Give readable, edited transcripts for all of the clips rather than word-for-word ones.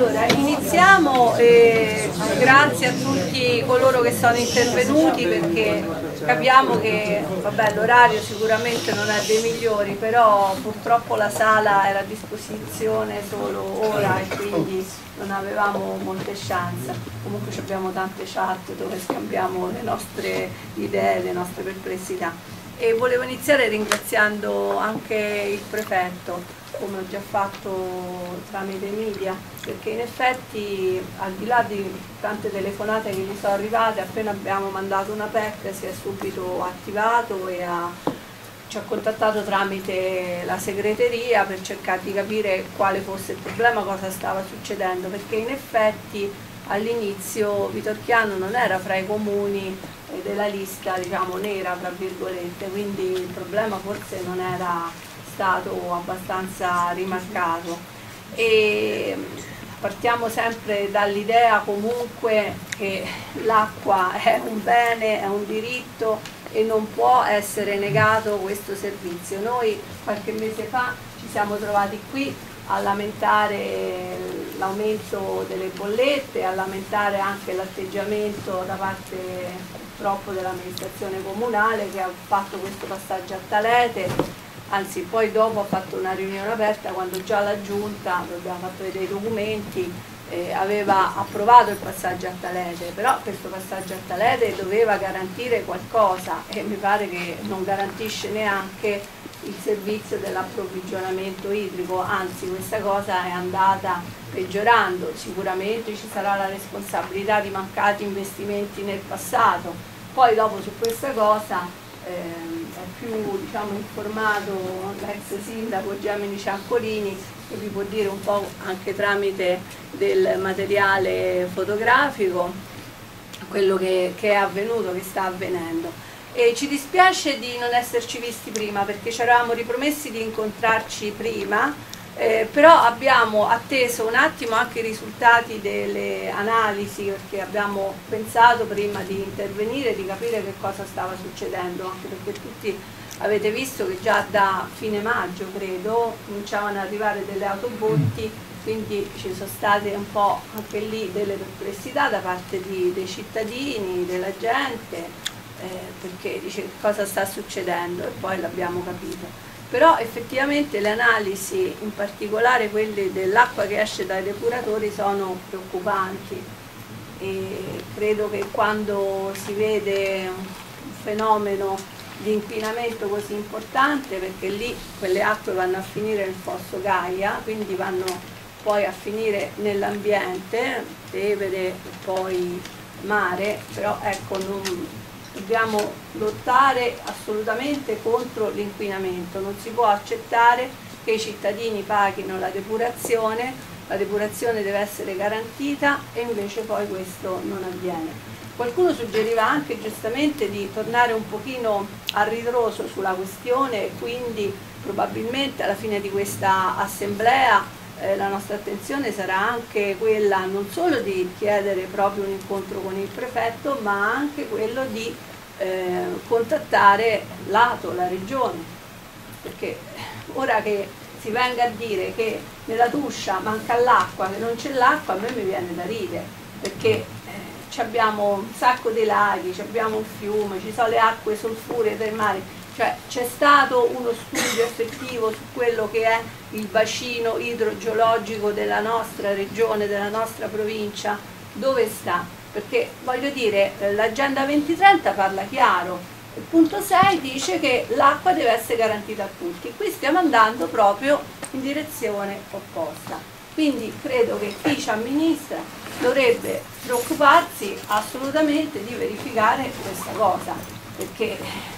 Allora, iniziamo grazie a tutti coloro che sono intervenuti, perché capiamo che l'orario sicuramente non è dei migliori, però purtroppo la sala era a disposizione solo ora e quindi non avevamo molte chance. Comunque abbiamo tante chat dove scambiamo le nostre idee, le nostre perplessità. E volevo iniziare ringraziando anche il prefetto, come ho già fatto tramite media, perché in effetti al di là di tante telefonate che gli sono arrivate, appena abbiamo mandato una PEC si è subito attivato e ci ha contattato tramite la segreteria per cercare di capire quale fosse il problema, cosa stava succedendo, perché in effetti all'inizio Vitorchiano non era fra i comuni della lista, diciamo, nera, tra virgolette, quindi il problema forse non era stato abbastanza rimarcato. E partiamo sempre dall'idea comunque che l'acqua è un bene, è un diritto e non può essere negato questo servizio. Noi qualche mese fa ci siamo trovati qui a lamentare l'aumento delle bollette, a lamentare anche l'atteggiamento da parte purtroppo dell'amministrazione comunale che ha fatto questo passaggio a Talete, anzi poi dopo ha fatto una riunione aperta quando già la giunta, abbiamo fatto vedere i documenti, aveva approvato il passaggio a Talete, però questo passaggio a Talete doveva garantire qualcosa e mi pare che non garantisce neanche il servizio dell'approvvigionamento idrico, anzi questa cosa è andata peggiorando. Sicuramente ci sarà la responsabilità di mancati investimenti nel passato, poi dopo su questa cosa è più, diciamo, informato l'ex sindaco Gemini Ciancolini, che vi può dire un po' anche tramite del materiale fotografico quello che è avvenuto, che sta avvenendo. E ci dispiace di non esserci visti prima, perché ci eravamo ripromessi di incontrarci prima, però abbiamo atteso un attimo anche i risultati delle analisi, perché abbiamo pensato prima di intervenire di capire che cosa stava succedendo, anche perché tutti avete visto che già da fine maggio, credo, cominciavano ad arrivare delle autobotti, quindi ci sono state un po' anche lì delle perplessità da parte dei cittadini, della gente, perché dice cosa sta succedendo, e poi l'abbiamo capito. Però effettivamente le analisi, in particolare quelle dell'acqua che esce dai depuratori, sono preoccupanti e credo che quando si vede un fenomeno di inquinamento così importante, perché lì quelle acque vanno a finire nel fosso Gaia, quindi vanno poi a finire nell'ambiente, Tevere e poi mare, però ecco, dobbiamo lottare assolutamente contro l'inquinamento, non si può accettare che i cittadini paghino la depurazione deve essere garantita e invece poi questo non avviene. Qualcuno suggeriva anche giustamente di tornare un pochino a ritroso sulla questione e quindi probabilmente alla fine di questa assemblea la nostra attenzione sarà anche quella non solo di chiedere proprio un incontro con il prefetto, ma anche quello di contattare l'ATO, la regione, perché ora che si venga a dire che nella Tuscia manca l'acqua, che non c'è l'acqua, a me mi viene da ridere, perché abbiamo un sacco di laghi, abbiamo un fiume, ci sono le acque solfuree del mare, cioè c'è stato uno studio effettivo su quello che è il bacino idrogeologico della nostra regione, della nostra provincia, dove sta? Perché voglio dire, l'agenda 2030 parla chiaro, il punto 6 dice che l'acqua deve essere garantita a tutti, qui stiamo andando proprio in direzione opposta, quindi credo che chi ci amministra dovrebbe preoccuparsi assolutamente di verificare questa cosa, perché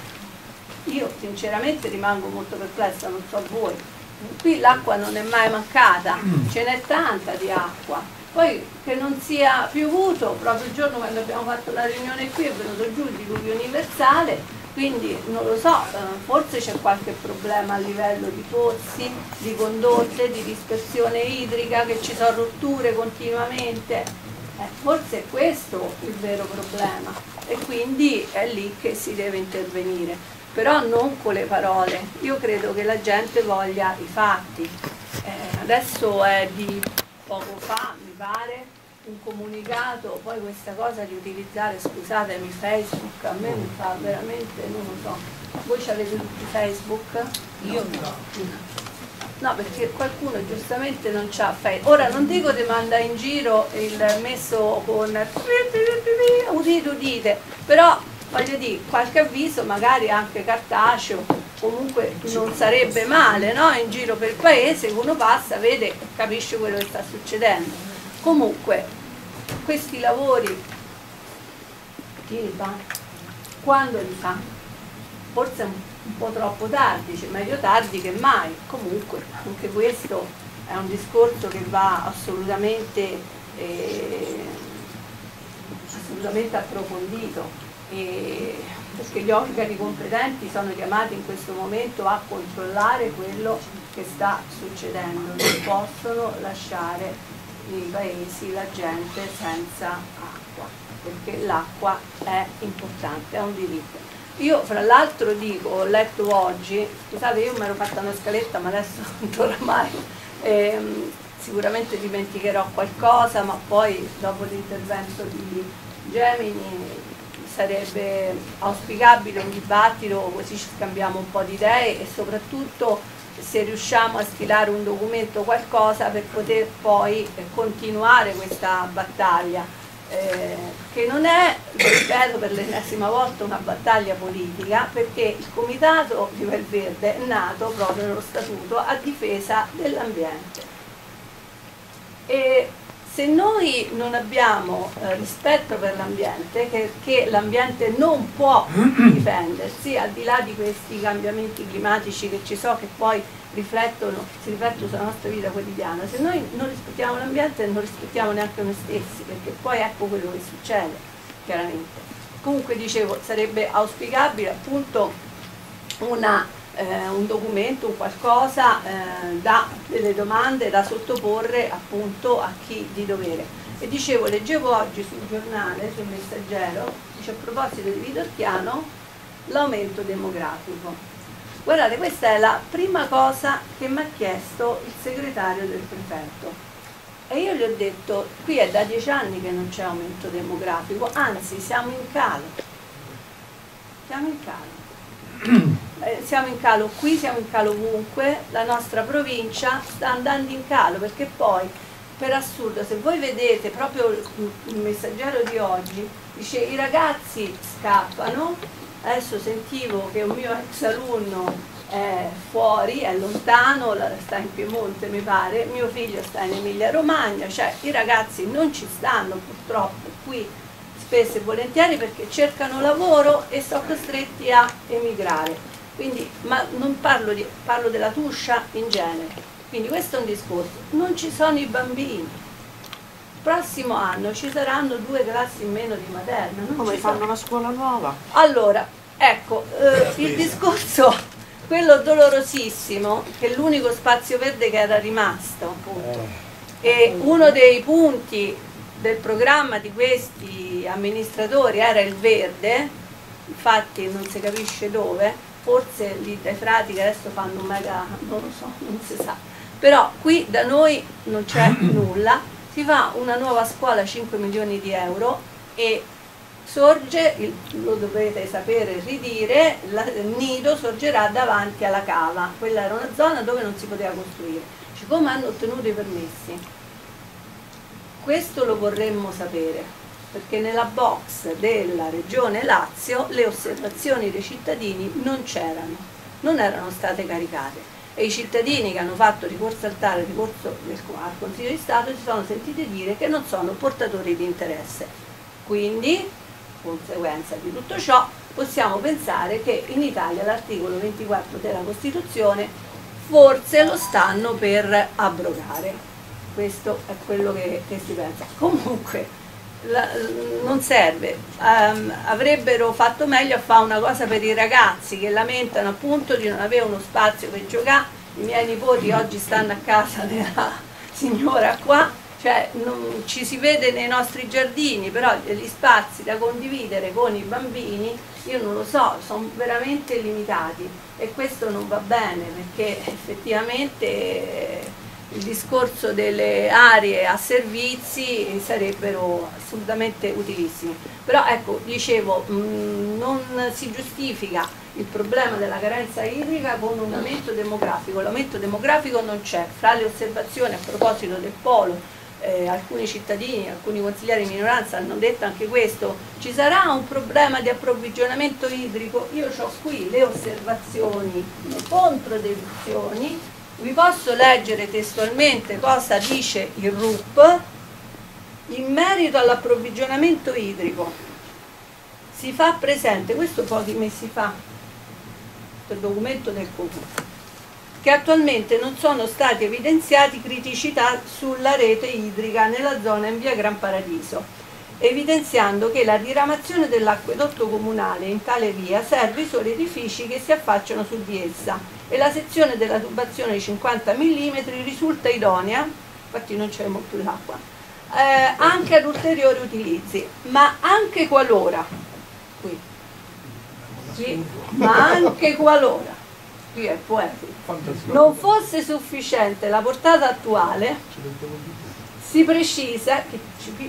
io sinceramente rimango molto perplessa, non so voi, qui l'acqua non è mai mancata, ce n'è tanta di acqua, poi che non sia piovuto, proprio il giorno quando abbiamo fatto la riunione qui è venuto giù il diluvio universale, quindi non lo so, forse c'è qualche problema a livello di pozzi, di condotte, di dispersione idrica, che ci sono rotture continuamente, forse è questo il vero problema e quindi è lì che si deve intervenire, però non con le parole. Io credo che la gente voglia i fatti. Adesso è di poco fa, mi un comunicato, poi questa cosa di utilizzare, scusatemi, Facebook, a me mi fa veramente, non lo so, voi ci avete tutti Facebook? Io no. No, perché qualcuno giustamente non c'ha Facebook. Ora non dico ti manda in giro il messo con udite udite, però voglio dire, qualche avviso magari anche cartaceo, comunque non sarebbe male, no? In giro per il paese uno passa, vede, capisce quello che sta succedendo. Comunque, questi lavori chi li fa? Quando li fa? Forse un po' troppo tardi, cioè meglio tardi che mai. Comunque, anche questo è un discorso che va assolutamente approfondito, perché gli organi competenti sono chiamati in questo momento a controllare quello che sta succedendo, non possono lasciare nei paesi la gente senza acqua, perché l'acqua è importante, è un diritto. Io fra l'altro dico, ho letto oggi, scusate io mi ero fatta una scaletta ma adesso oramai sicuramente dimenticherò qualcosa, ma poi dopo l'intervento di Gemini sarebbe auspicabile un dibattito, così ci scambiamo un po' di idee e soprattutto se riusciamo a stilare un documento, qualcosa per poter poi continuare questa battaglia, che non è, ripeto per l'ennesima volta, una battaglia politica, perché il Comitato di Valverde è nato proprio nello statuto a difesa dell'ambiente. E se noi non abbiamo rispetto per l'ambiente, che l'ambiente non può difendersi, al di là di questi cambiamenti climatici che ci sono, che poi si riflettono sulla nostra vita quotidiana, se noi non rispettiamo l'ambiente non rispettiamo neanche noi stessi, perché poi ecco quello che succede, chiaramente. Comunque dicevo, sarebbe auspicabile appunto un documento, un qualcosa, delle domande da sottoporre appunto a chi di dovere. E dicevo, leggevo oggi sul giornale, sul Messaggero, dice a proposito di Viterchiano, l'aumento demografico. Guardate, questa è la prima cosa che mi ha chiesto il segretario del prefetto. E io gli ho detto, qui è da 10 anni che non c'è aumento demografico, anzi siamo in calo. Siamo in calo. Siamo in calo qui, siamo in calo ovunque, la nostra provincia sta andando in calo, perché poi per assurdo, se voi vedete proprio il Messaggero di oggi, dice i ragazzi scappano, adesso sentivo che un mio ex alunno è fuori, è lontano, sta in Piemonte mi pare, mio figlio sta in Emilia Romagna, cioè i ragazzi non ci stanno purtroppo qui spesso e volentieri perché cercano lavoro e sono costretti a emigrare. Quindi, ma non parlo della Tuscia in genere, quindi questo è un discorso. Non ci sono i bambini, il prossimo anno ci saranno 2 classi in meno di materna. Come fanno una scuola nuova? Allora, ecco, il discorso, quello dolorosissimo, che l'unico spazio verde che era rimasto, appunto, e uno dei punti del programma di questi amministratori era il verde, infatti non si capisce dove, forse lì dai frati che adesso fanno un mega, non lo so, non si sa, però qui da noi non c'è nulla, si fa una nuova scuola 5 milioni di euro e sorge, lo dovete sapere ridire, il nido sorgerà davanti alla cava, quella era una zona dove non si poteva costruire, come hanno ottenuto i permessi? Questo lo vorremmo sapere, perché nella box della Regione Lazio le osservazioni dei cittadini non c'erano, non erano state caricate e i cittadini che hanno fatto ricorso al TAR e ricorso al Consiglio di Stato si sono sentiti dire che non sono portatori di interesse. Quindi, conseguenza di tutto ciò, possiamo pensare che in Italia l'articolo 24 della Costituzione forse lo stanno per abrogare. Questo è quello che si pensa. Comunque, non serve, avrebbero fatto meglio a fare una cosa per i ragazzi che lamentano appunto di non avere uno spazio per giocare. I miei nipoti oggi stanno a casa della signora qua, cioè non ci si vede nei nostri giardini, però gli spazi da condividere con i bambini, io non lo so, sono veramente limitati e questo non va bene perché effettivamente il discorso delle aree a servizi sarebbero assolutamente utilissimi. Però ecco, dicevo, non si giustifica il problema della carenza idrica con un aumento demografico. L'aumento demografico non c'è. Fra le osservazioni a proposito del polo, alcuni cittadini, alcuni consiglieri di minoranza hanno detto anche questo: ci sarà un problema di approvvigionamento idrico. Io ho qui le osservazioni, le controdeduzioni. Vi posso leggere testualmente cosa dice il RUP in merito all'approvvigionamento idrico. Si fa presente, questo pochi mesi fa, il documento del Comune, che attualmente non sono stati evidenziati criticità sulla rete idrica nella zona in via Gran Paradiso, evidenziando che la diramazione dell'acquedotto comunale in tale via serve i soli edifici che si affacciano su di essa e la sezione della tubazione di 50 mm risulta idonea, infatti non c'è molto l'acqua, anche ad ulteriori utilizzi, ma anche qualora, ma anche qualora, qui è poetico, non fosse sufficiente la portata attuale, si precisa che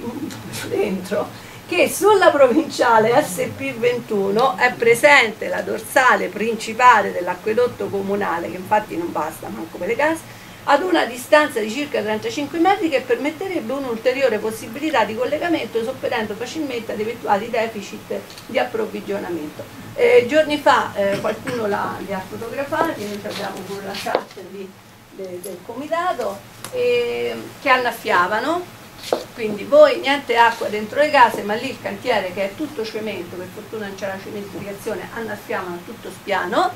dentro che sulla provinciale SP21 è presente la dorsale principale dell'acquedotto comunale, che infatti non basta manco per le case, ad una distanza di circa 35 metri, che permetterebbe un'ulteriore possibilità di collegamento, sopperendo facilmente ad eventuali deficit di approvvigionamento. Giorni fa qualcuno li ha fotografati, noi abbiamo pure la chat del comitato, che annaffiavano. Quindi voi niente acqua dentro le case, ma lì il cantiere, che è tutto cemento, per fortuna non c'è la cementificazione, annaffiavano tutto spiano,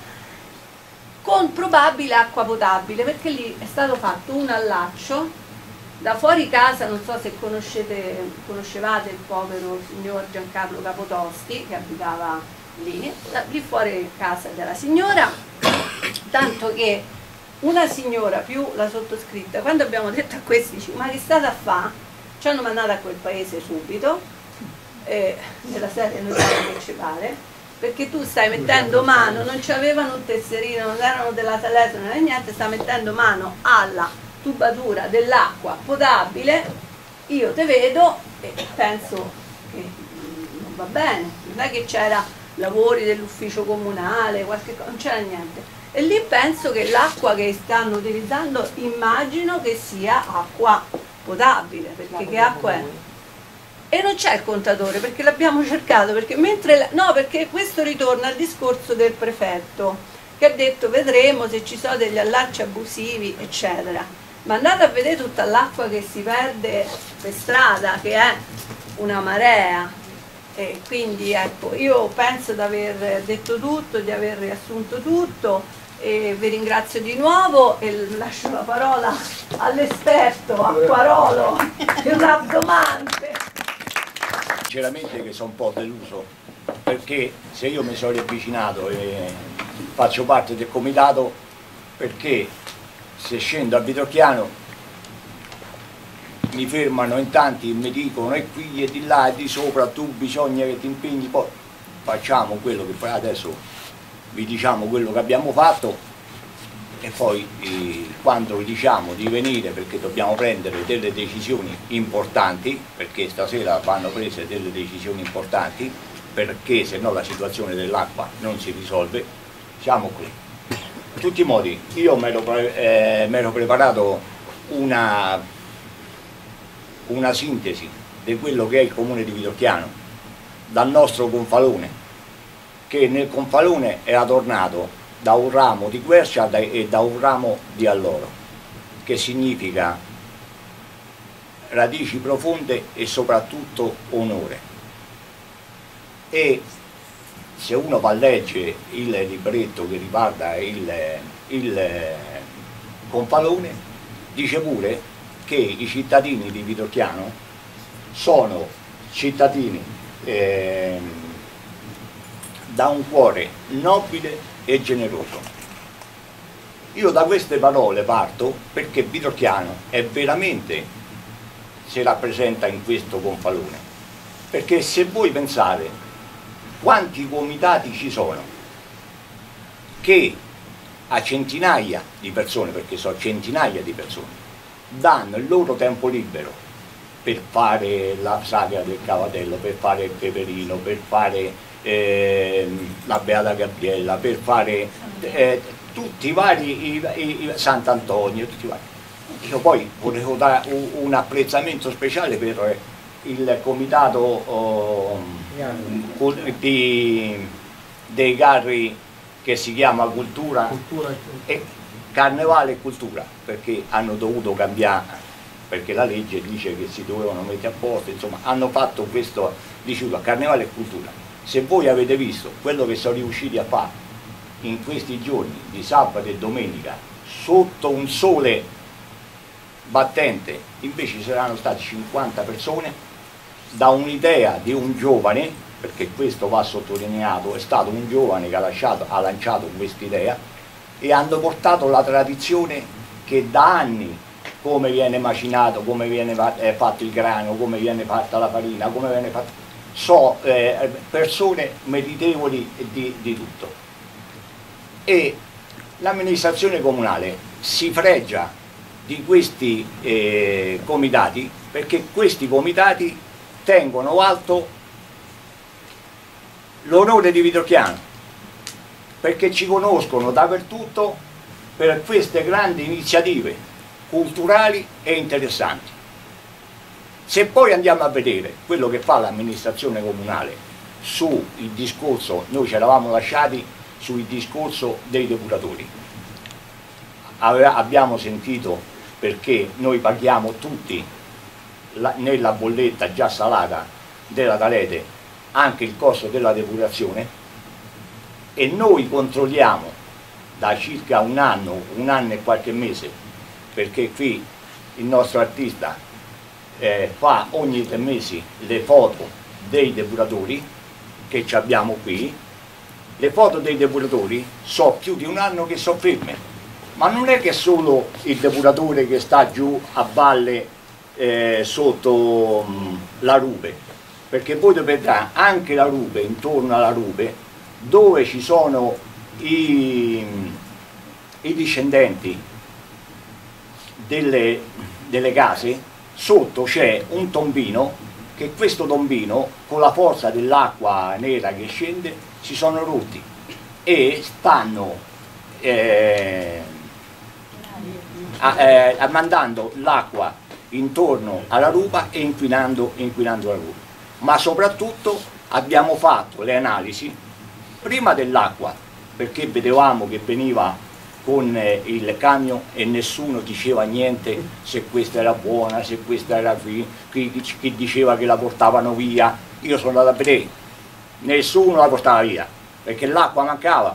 con probabile acqua potabile, perché lì è stato fatto un allaccio da fuori casa. Non so se conoscevate il povero signor Giancarlo Capotosti, che abitava lì fuori casa della signora, tanto che una signora più la sottoscritta, quando abbiamo detto a questi, ma che state a fare? Ci hanno mandato a quel paese subito, nella serie noi siamo che ci pare, perché tu stai mettendo mano, non c'avevano un tesserino, non erano della Telefono, non è niente, sta mettendo mano alla tubatura dell'acqua potabile. Io te vedo e penso che non va bene, non è che c'era lavori dell'ufficio comunale, qualche cosa, non c'era niente. E lì penso che l'acqua che stanno utilizzando, immagino che sia acqua potabile, perché che acqua è? E non c'è il contatore, perché l'abbiamo cercato, perché perché questo ritorna al discorso del prefetto, che ha detto vedremo se ci sono degli allacci abusivi, eccetera. Ma andate a vedere tutta l'acqua che si perde per strada, che è una marea. E quindi ecco, io penso di aver detto tutto, di aver riassunto tutto, e vi ringrazio di nuovo e lascio la parola all'esperto acquarolo, il rabdomante. Sinceramente che sono un po' deluso, perché se io mi sono riavvicinato e faccio parte del comitato, perché se scendo a Vitorchiano mi fermano in tanti e mi dicono e qui e di là e di sopra, tu bisogna che ti impegni, poi facciamo quello che fai adesso. Vi diciamo quello che abbiamo fatto e poi quando diciamo di venire, perché dobbiamo prendere delle decisioni importanti, perché stasera vanno prese delle decisioni importanti, perché se no la situazione dell'acqua non si risolve, siamo qui. In tutti i modi io mi ero preparato una sintesi di quello che è il comune di Vitorchiano, dal nostro Gonfalone, che nel Gonfalone era tornato da un ramo di quercia e da un ramo di alloro, che significa radici profonde e soprattutto onore. E se uno va a leggere il libretto che riguarda il Gonfalone, dice pure che i cittadini di Vitorchiano sono cittadini da un cuore nobile e generoso. Io da queste parole parto perché Vitorchiano è veramente, si rappresenta in questo Gonfalone, perché se voi pensate quanti comitati ci sono che a centinaia di persone, perché sono centinaia di persone, danno il loro tempo libero per fare la sagra del cavatello, per fare il peperino, per fare la Beata Gabriella, per fare tutti i vari, Sant'Antonio, tutti i vari. Io poi volevo dare un apprezzamento speciale per il comitato dei carri che si chiama Cultura e Carnevale e Cultura, perché hanno dovuto cambiare, perché la legge dice che si dovevano mettere a posto, insomma hanno fatto questo, dicevo, Carnevale e Cultura. Se voi avete visto quello che sono riusciti a fare in questi giorni di sabato e domenica sotto un sole battente, invece saranno state 50 persone, da un'idea di un giovane, perché questo va sottolineato, è stato un giovane che ha lanciato questa idea, e hanno portato la tradizione che da anni, come viene macinato, come viene fatto il grano, come viene fatta la farina, come viene fatto, persone meritevoli di tutto. E l'amministrazione comunale si fregia di questi comitati, perché questi comitati tengono alto l'onore di Vitorchiano, perché ci conoscono dappertutto per queste grandi iniziative culturali e interessanti. Se poi andiamo a vedere quello che fa l'amministrazione comunale sul discorso, noi ci eravamo lasciati sul discorso dei depuratori, abbiamo sentito, perché noi paghiamo tutti nella bolletta già salata della Talete anche il costo della depurazione, e noi controlliamo da circa un anno e qualche mese, perché qui il nostro artista fa ogni 3 mesi le foto dei depuratori che ci abbiamo qui. Le foto dei depuratori so più di un anno che sono ferme, ma non è che solo il depuratore che sta giù a valle sotto la Rupe, perché voi dovete anche la Rupe, intorno alla Rupe, dove ci sono i discendenti delle case, sotto c'è un tombino, che questo tombino con la forza dell'acqua nera che scende si sono rotti e stanno mandando l'acqua intorno alla rupa e inquinando la rupa. Ma soprattutto abbiamo fatto le analisi prima dell'acqua, perché vedevamo che veniva con il camion e nessuno diceva niente se questa era buona, se questa era qui, chi diceva che la portavano via. Io sono andato a vedere, nessuno la portava via, perché l'acqua mancava.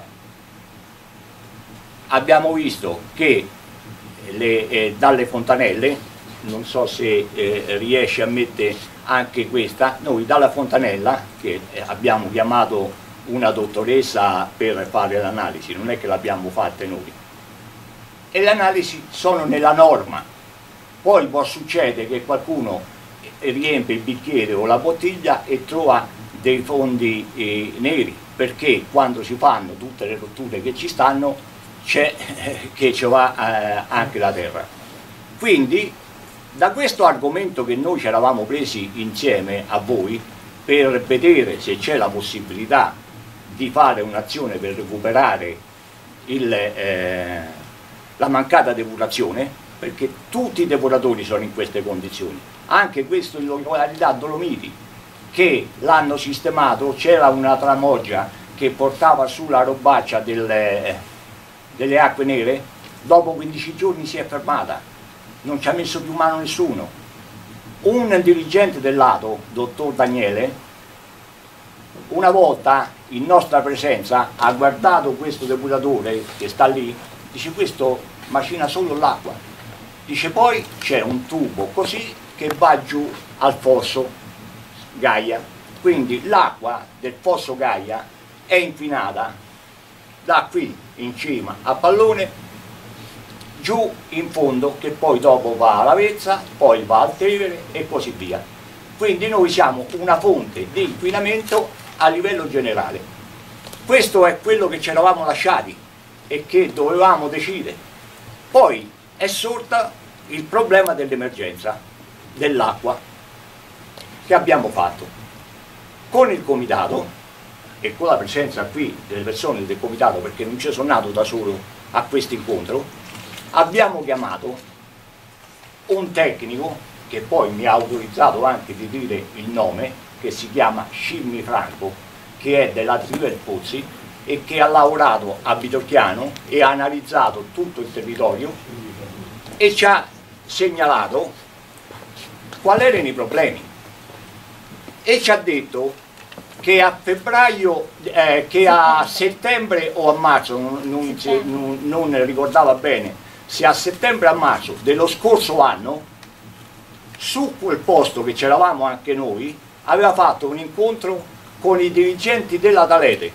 Abbiamo visto che dalle fontanelle, non so se riesce a mettere anche questa, noi dalla fontanella, che abbiamo chiamato una dottoressa per fare l'analisi, non è che l'abbiamo fatta noi, e le analisi sono nella norma. Poi può succedere che qualcuno riempie il bicchiere o la bottiglia e trova dei fondi neri, perché quando si fanno tutte le rotture che ci stanno c'è che ci va anche la terra. Quindi da questo argomento che noi ci eravamo presi insieme a voi per vedere se c'è la possibilità di fare un'azione per recuperare la mancata depurazione, perché tutti i depuratori sono in queste condizioni, anche questo in località Dolomiti, che l'hanno sistemato, c'era una tramoggia che portava sulla robaccia delle acque nere, dopo 15 giorni si è fermata, non ci ha messo più mano nessuno. Un dirigente dell'ATO, dottor Daniele, una volta in nostra presenza ha guardato questo depuratore che sta lì, dice: questo macina solo l'acqua, dice poi c'è un tubo così che va giù al fosso Gaia, quindi l'acqua del fosso Gaia è inquinata da qui in cima a Pallone giù in fondo, che poi dopo va a Lavezza, poi va al Tevere e così via. Quindi noi siamo una fonte di inquinamento a livello generale. Questo è quello che ci eravamo lasciati e che dovevamo decidere. Poi è sorta il problema dell'emergenza dell'acqua che abbiamo fatto con il comitato e con la presenza qui delle persone del comitato, perché non ci sono nato da solo a questo incontro. Abbiamo chiamato un tecnico che poi mi ha autorizzato anche di dire il nome, che si chiama Scimmi Franco, che è della Trivel Pozzi e che ha lavorato a Vitorchiano e ha analizzato tutto il territorio e ci ha segnalato quali erano i problemi e ci ha detto che a febbraio, che a settembre o a marzo, non ricordava bene, se a settembre o a marzo dello scorso anno, su quel posto che c'eravamo anche noi, aveva fatto un incontro con i dirigenti della Talete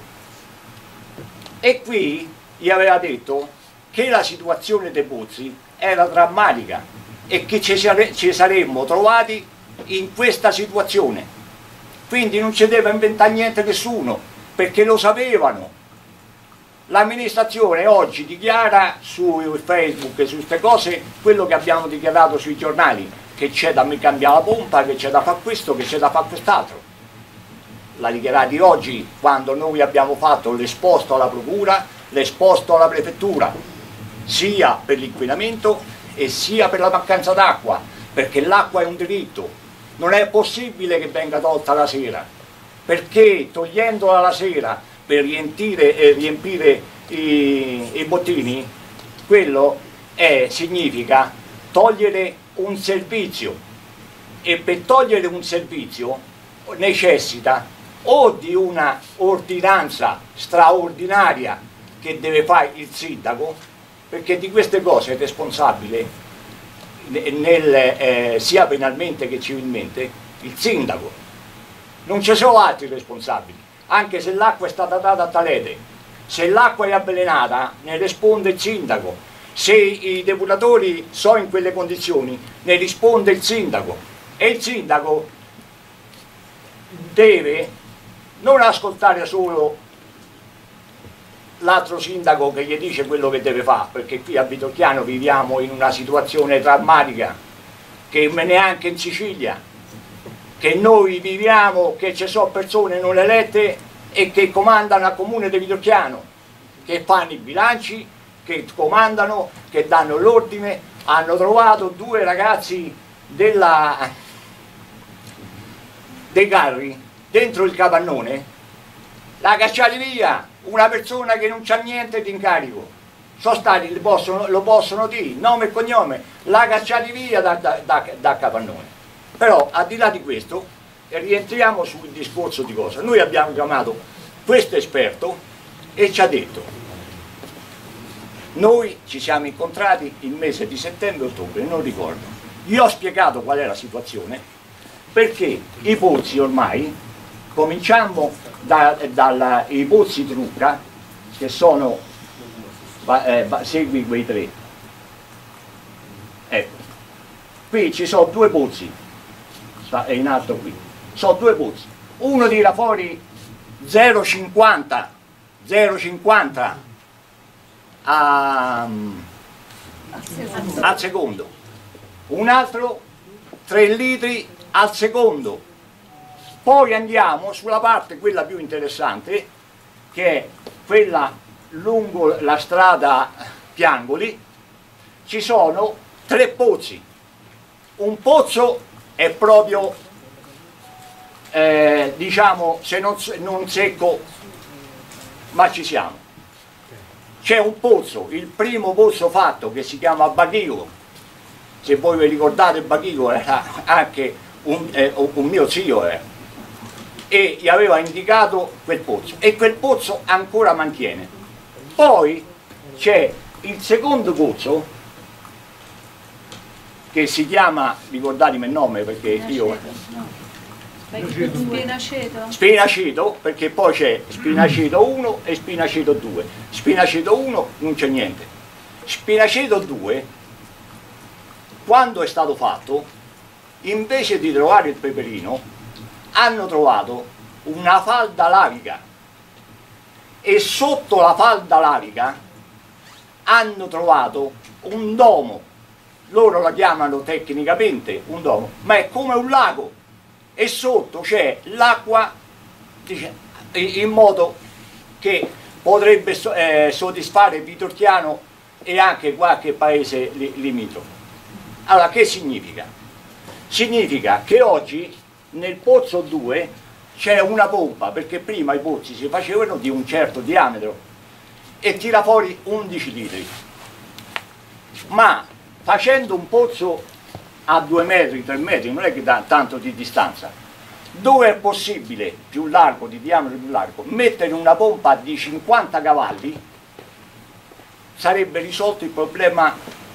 e qui gli aveva detto che la situazione dei pozzi era drammatica e che ci saremmo trovati in questa situazione. Quindi non ci deve inventare niente nessuno, perché lo sapevano. L'amministrazione oggi dichiara su Facebook e su queste cose quello che abbiamo dichiarato sui giornali, che c'è da cambiare la pompa, che c'è da fare questo, che c'è da fare quest'altro. La dichiarati oggi quando noi abbiamo fatto l'esposto alla procura, l'esposto alla prefettura, sia per l'inquinamento e sia per la mancanza d'acqua, perché l'acqua è un diritto. Non è possibile che venga tolta la sera, perché togliendola la sera per riempire i bottini, quello significa togliere un servizio e per togliere un servizio necessita o di una ordinanza straordinaria che deve fare il sindaco, perché di queste cose è responsabile sia penalmente che civilmente il sindaco. Non ci sono altri responsabili, anche se l'acqua è stata data a Talete. Se l'acqua è avvelenata ne risponde il sindaco, se i depuratori sono in quelle condizioni ne risponde il sindaco e il sindaco deve non ascoltare solo l'altro sindaco che gli dice quello che deve fare, perché qui a Vitorchiano viviamo in una situazione drammatica che neanche in Sicilia, che noi viviamo, che ci sono persone non elette e che comandano al comune di Vitorchiano, che fanno i bilanci, che comandano, che danno l'ordine. Hanno trovato due ragazzi dei carri dentro il capannone, la cacciati via, una persona che non c'ha niente di incarico, sono stati, lo possono dire, nome e cognome, la cacciati via da capannone. Però al di là di questo rientriamo sul discorso di cosa. Noi abbiamo chiamato questo esperto e ci ha detto: noi ci siamo incontrati il mese di settembre-ottobre, non ricordo, gli ho spiegato qual è la situazione, perché i pozzi ormai, cominciamo dai pozzi Trucca, che sono, segui quei tre, ecco, qui ci sono due pozzi, è in alto qui, sono due pozzi, uno tira fuori 0,50 al secondo, un altro 3 litri al secondo. Poi andiamo sulla parte, quella più interessante, che è quella lungo la strada Piangoli. Ci sono 3 pozzi. Un pozzo è proprio, diciamo, se non secco, ma ci siamo. C'è un pozzo, il primo pozzo fatto, che si chiama Bachigo. Se voi vi ricordate, Bachigo era anche un mio zio, e gli aveva indicato quel pozzo e quel pozzo ancora mantiene. Poi c'è il secondo pozzo che si chiama, ricordatemi il nome perché Spinaceto, perché poi c'è Spinaceto 1 e Spinaceto 2. Spinaceto 1 non c'è niente. Spinaceto 2, quando è stato fatto, invece di trovare il peperino, hanno trovato una falda lavica e sotto la falda lavica hanno trovato un domo loro la chiamano tecnicamente un domo, ma è come un lago e sotto c'è l'acqua in modo che potrebbe soddisfare Vitorchiano e anche qualche paese limitrofo. Allora, che significa? Significa che oggi nel pozzo 2 c'è una pompa, perché prima i pozzi si facevano di un certo diametro e tira fuori 11 litri, ma facendo un pozzo a 2 metri, 3 metri, non è che dà tanto di distanza, dove è possibile, più largo, di diametro più largo, mettere una pompa di 50 cavalli, sarebbe risolto il problema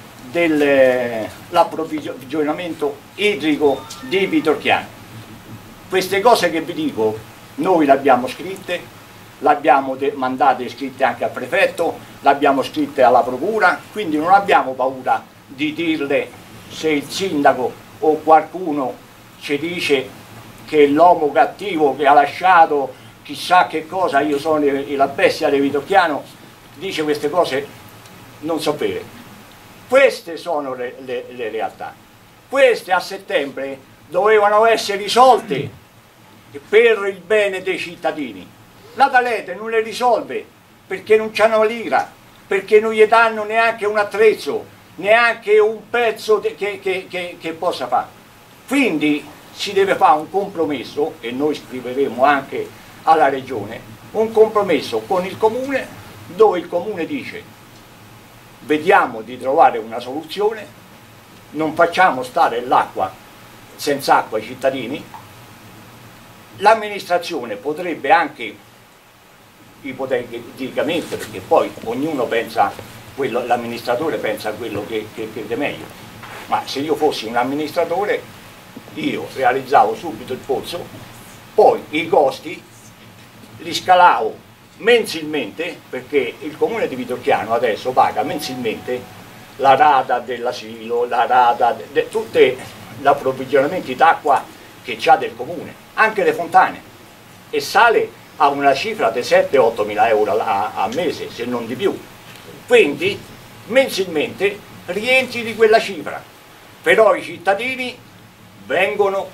dell'approvvigionamento idrico di Vitorchiano. Queste cose che vi dico, noi le abbiamo scritte, le abbiamo mandate scritte anche al prefetto, le abbiamo scritte alla procura, quindi non abbiamo paura di dirle se il sindaco o qualcuno ci dice che l'uomo cattivo che ha lasciato chissà che cosa, io sono la bestia di Vitorchiano, dice queste cose, non so bene. Queste sono le realtà. Queste a settembre dovevano essere risolte per il bene dei cittadini. La Dalete non le risolve perché non c'hanno lira, perché non gli danno neanche un attrezzo, neanche un pezzo che possa fare. Quindi si deve fare un compromesso, e noi scriveremo anche alla Regione, un compromesso con il Comune, dove il Comune dice: vediamo di trovare una soluzione, non facciamo stare l'acqua senza acqua ai cittadini. L'amministrazione potrebbe anche, ipoteticamente, perché poi ognuno pensa, l'amministratore pensa a quello che crede meglio, ma se io fossi un amministratore io realizzavo subito il pozzo, poi i costi li scalavo mensilmente, perché il comune di Vitorchiano adesso paga mensilmente la rata dell'asilo, la rata di tutti gli approvvigionamenti d'acqua che c'ha del comune, anche le fontane, e sale a una cifra di 7-8 mila euro a mese, se non di più. Quindi mensilmente rientri di quella cifra, però i cittadini vengono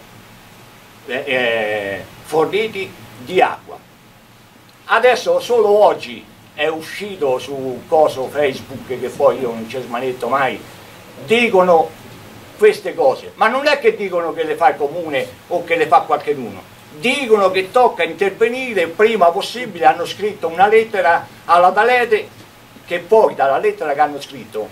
forniti di acqua. Adesso solo oggi è uscito su coso Facebook, che poi io non ci smanetto mai, dicono queste cose, ma non è che dicono che le fa il comune o che le fa qualcuno, dicono che tocca intervenire il prima possibile. Hanno scritto una lettera alla Dalete, che poi dalla lettera che hanno scritto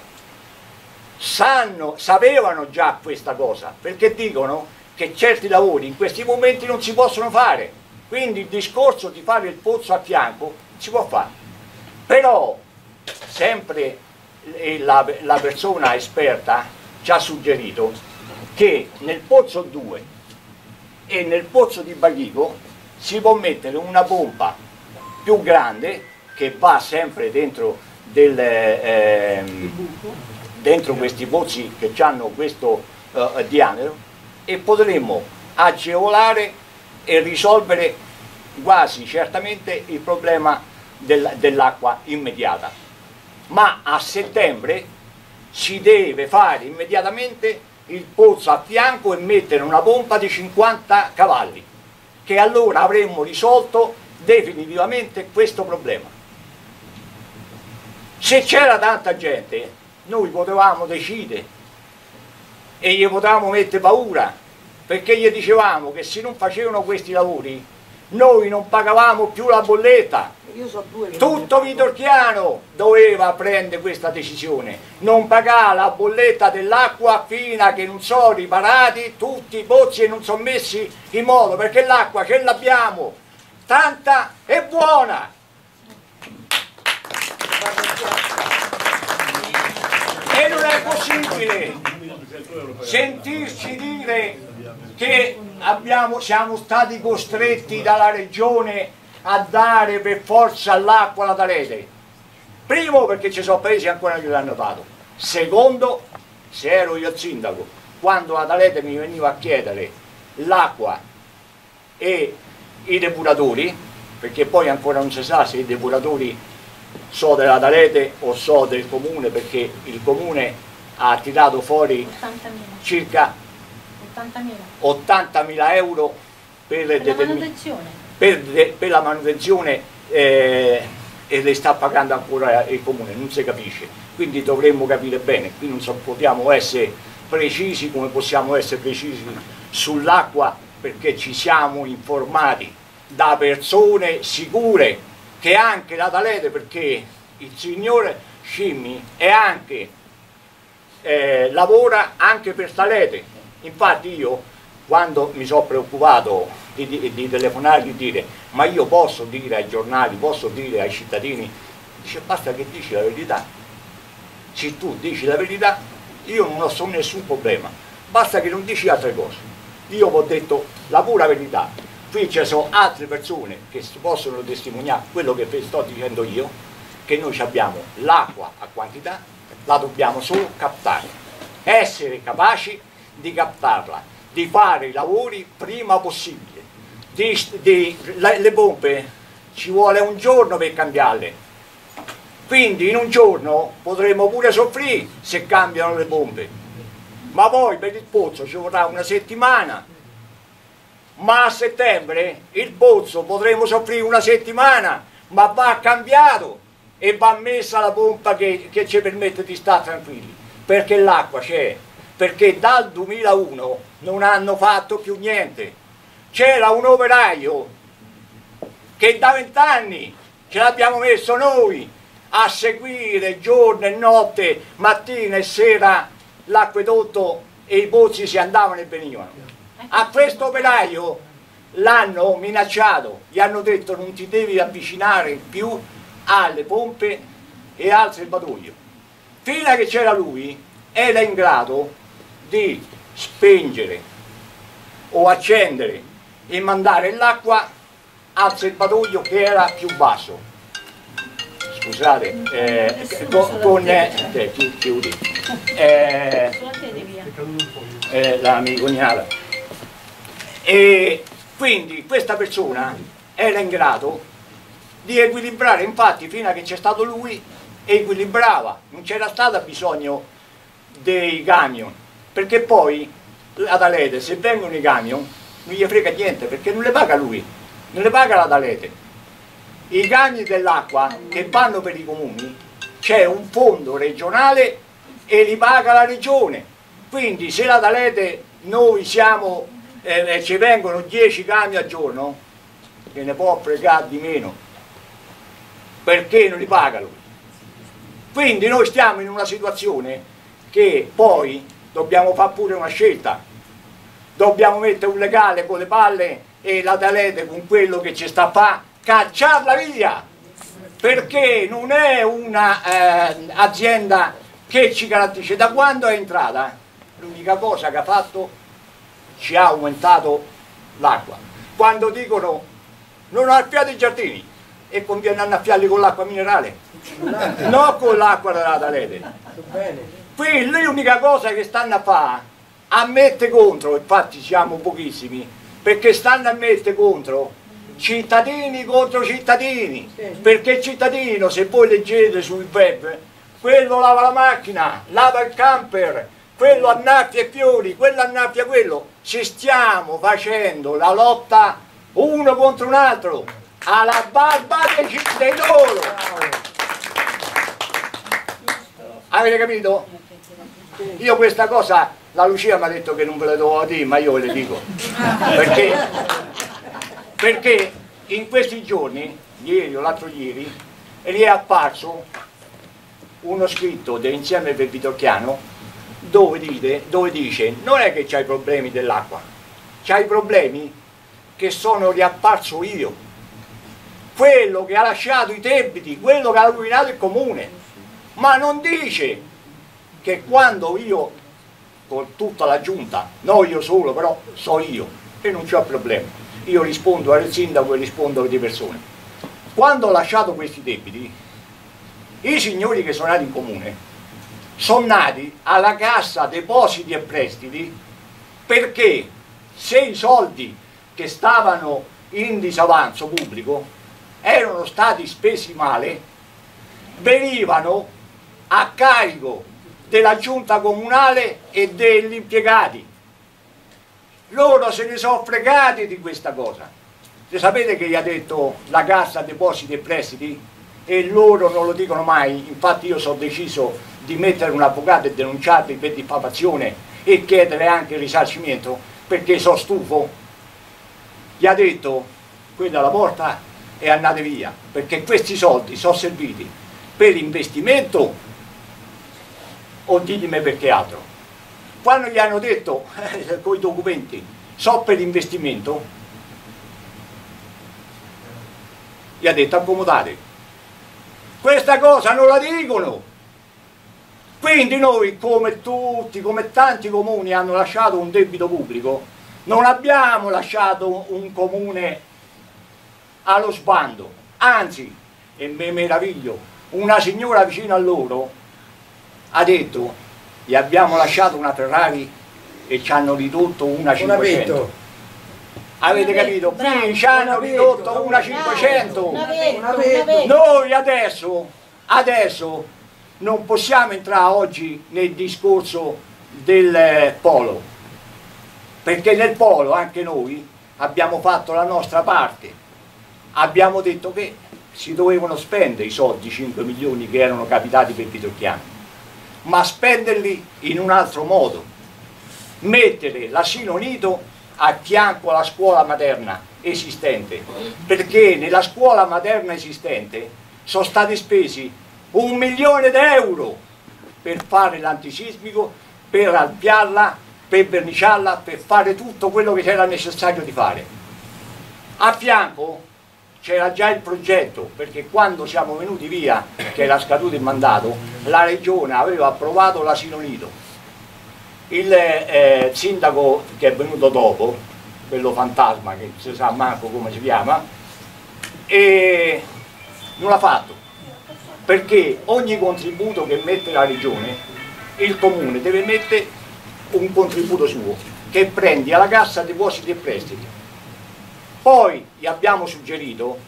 sapevano già questa cosa, perché dicono che certi lavori in questi momenti non si possono fare. Quindi il discorso di fare il pozzo a fianco si può fare, però sempre la persona esperta ci ha suggerito che nel pozzo 2 e nel pozzo di Baglico si può mettere una pompa più grande che va sempre dentro, dentro questi pozzi che hanno questo diametro, e potremmo agevolare e risolvere quasi certamente il problema dell'acqua immediata. Ma a settembre si deve fare immediatamente il pozzo a fianco e mettere una pompa di 50 cavalli, che allora avremmo risolto definitivamente questo problema. Se c'era tanta gente, noi potevamo decidere e gli potevamo mettere paura, perché gli dicevamo che se non facevano questi lavori noi non pagavamo più la bolletta. Tutto Vitorchiano doveva prendere questa decisione, non pagare la bolletta dell'acqua fino a che non sono riparati tutti i pozzi e non sono messi in modo, perché l'acqua ce l'abbiamo, tanta e buona. E non è possibile sentirci dire che siamo stati costretti dalla regione a dare per forza l'acqua alla Dalete. Primo, perché ci sono paesi ancora che l'hanno dato. Secondo, se ero io il sindaco, quando la Dalete mi veniva a chiedere l'acqua e i depuratori, perché poi ancora non si sa se i depuratori so della Dalete o so del comune, perché il comune ha tirato fuori circa 80.000 euro per la manutenzione e le sta pagando ancora il comune, non si capisce, quindi dovremmo capire bene, qui non possiamo essere precisi come possiamo essere precisi sull'acqua, perché ci siamo informati da persone sicure che anche la Talete, perché il signore Scimmi è anche lavora anche per Talete. Infatti io, quando mi sono preoccupato di telefonare, di dire ma io posso dire ai giornali, posso dire ai cittadini, dice basta che dici la verità, se tu dici la verità io non ho nessun problema, basta che non dici altre cose. Io ho detto la pura verità, qui ci sono altre persone che possono testimoniare quello che vi sto dicendo io, che noi abbiamo l'acqua a quantità, la dobbiamo solo captare, essere capaci di captarla, di fare i lavori prima possibile. Le pompe ci vuole un giorno per cambiarle, quindi in un giorno potremo pure soffrire se cambiano le pompe, ma poi per il pozzo ci vorrà una settimana, ma a settembre il pozzo potremo soffrire una settimana, ma va cambiato e va messa la pompa che ci permette di stare tranquilli, perché l'acqua c'è, perché dal 2001 non hanno fatto più niente. C'era un operaio che da 20 anni ce l'abbiamo messo noi a seguire giorno e notte, mattina e sera l'acquedotto, e i pozzi si andavano e venivano. A questo operaio l'hanno minacciato, gli hanno detto non ti devi avvicinare più alle pompe e al serbatoio. Fino a che c'era lui era in grado di spengere o accendere e mandare l'acqua al serbatoio che era più basso. Scusate, chiudi. La mia cognata. E quindi questa persona era in grado di equilibrare, infatti fino a che c'è stato lui equilibrava, non c'era stato bisogno dei camion, perché poi la Talete, se vengono i camion non gli frega niente, perché non le paga lui, non le paga la Talete. I camion dell'acqua che vanno per i comuni c'è un fondo regionale e li paga la regione, quindi se la Talete noi siamo ci vengono 10 camion al giorno, che ne può fregare di meno, perché non li paga lui. Quindi noi stiamo in una situazione che poi dobbiamo fare pure una scelta, dobbiamo mettere un legale con le palle e la Talete con quello che ci sta a fare, cacciarla via, perché non è un'azienda che ci caratterizza. Da quando è entrata l'unica cosa che ha fatto, ci ha aumentato l'acqua. Quando dicono non annaffiate i giardini, e conviene annaffiarli con l'acqua minerale, non con l'acqua della Talete. Qui l'unica cosa che stanno a fare, a mettere contro, infatti siamo pochissimi, perché stanno a mettere contro cittadini contro cittadini, perché il cittadino, se voi leggete sul web, quello lava la macchina, lava il camper, quello annaffia i fiori, quello annaffia quello. Ci stiamo facendo la lotta uno contro un altro, alla barba dei loro. Avete capito? Io questa cosa, la Lucia mi ha detto che non ve la dovevo dire, ma io ve le dico. Perché in questi giorni, ieri o l'altro ieri, gli è apparso uno scritto dell'Insieme per Vitocchiano dove dice non è che c'hai i problemi dell'acqua, c'hai i problemi che sono riapparso io, quello che ha lasciato i debiti, quello che ha rovinato il comune, ma non dice che quando io, con tutta la giunta, non io solo, però so io, e non c'ho problema, io rispondo al sindaco e rispondo alle persone. Quando ho lasciato questi debiti, i signori che sono nati in comune sono nati alla Cassa Depositi e Prestiti, perché se i soldi che stavano in disavanzo pubblico erano stati spesi male, venivano a carico della giunta comunale e degli impiegati. Loro se ne sono fregati di questa cosa. Se sapete che gli ha detto la Cassa Depositi e Prestiti, e loro non lo dicono mai, infatti io sono deciso di mettere un avvocato e denunciarli per diffamazione e chiedere anche il risarcimento, perché sono stufo. Gli ha detto quella alla porta e andate via, perché questi soldi sono serviti per investimento o ditemi perché altro. Quando gli hanno detto con i documenti so per investimento, gli ha detto accomodate. Questa cosa non la dicono. Quindi noi, come tutti, come tanti comuni hanno lasciato un debito pubblico, non abbiamo lasciato un comune allo sbando. Anzi, e mi meraviglio, una signora vicino a loro ha detto gli abbiamo lasciato una Ferrari e ci hanno ridotto una 500. Avete capito? Qui ci hanno ridotto una 500. Noi adesso non possiamo entrare oggi nel discorso del polo, perché nel polo anche noi abbiamo fatto la nostra parte. Abbiamo detto che si dovevano spendere i soldi, 5 milioni che erano capitati per Vitorchiano, ma spenderli in un altro modo, mettere l'asilo nido a fianco alla scuola materna esistente, perché nella scuola materna esistente sono stati spesi 1 milione di euro per fare l'antisismico, per alpiarla, per verniciarla, per fare tutto quello che era necessario di fare. A fianco c'era già il progetto, perché quando siamo venuti via, che era scaduto il mandato, la regione aveva approvato l'asilo nido. Il sindaco che è venuto dopo, quello fantasma, che non si sa manco come si chiama, e non l'ha fatto, perché ogni contributo che mette la regione, il comune deve mettere un contributo suo, che prendi alla Cassa Depositi e Prestiti. Poi gli abbiamo suggerito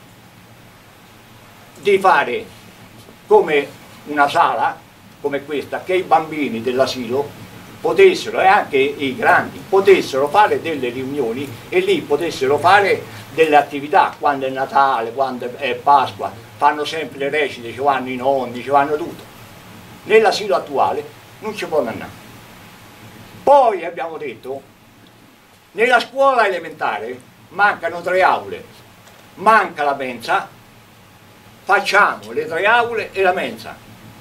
di fare come una sala, come questa, che i bambini dell'asilo potessero, e anche i grandi, potessero fare delle riunioni e lì potessero fare delle attività, quando è Natale, quando è Pasqua, fanno sempre le recite, ci vanno i nonni, ci vanno tutto. Nell'asilo attuale non ci può andare. Poi abbiamo detto, nella scuola elementare mancano 3 aule, manca la mensa, facciamo le 3 aule e la mensa.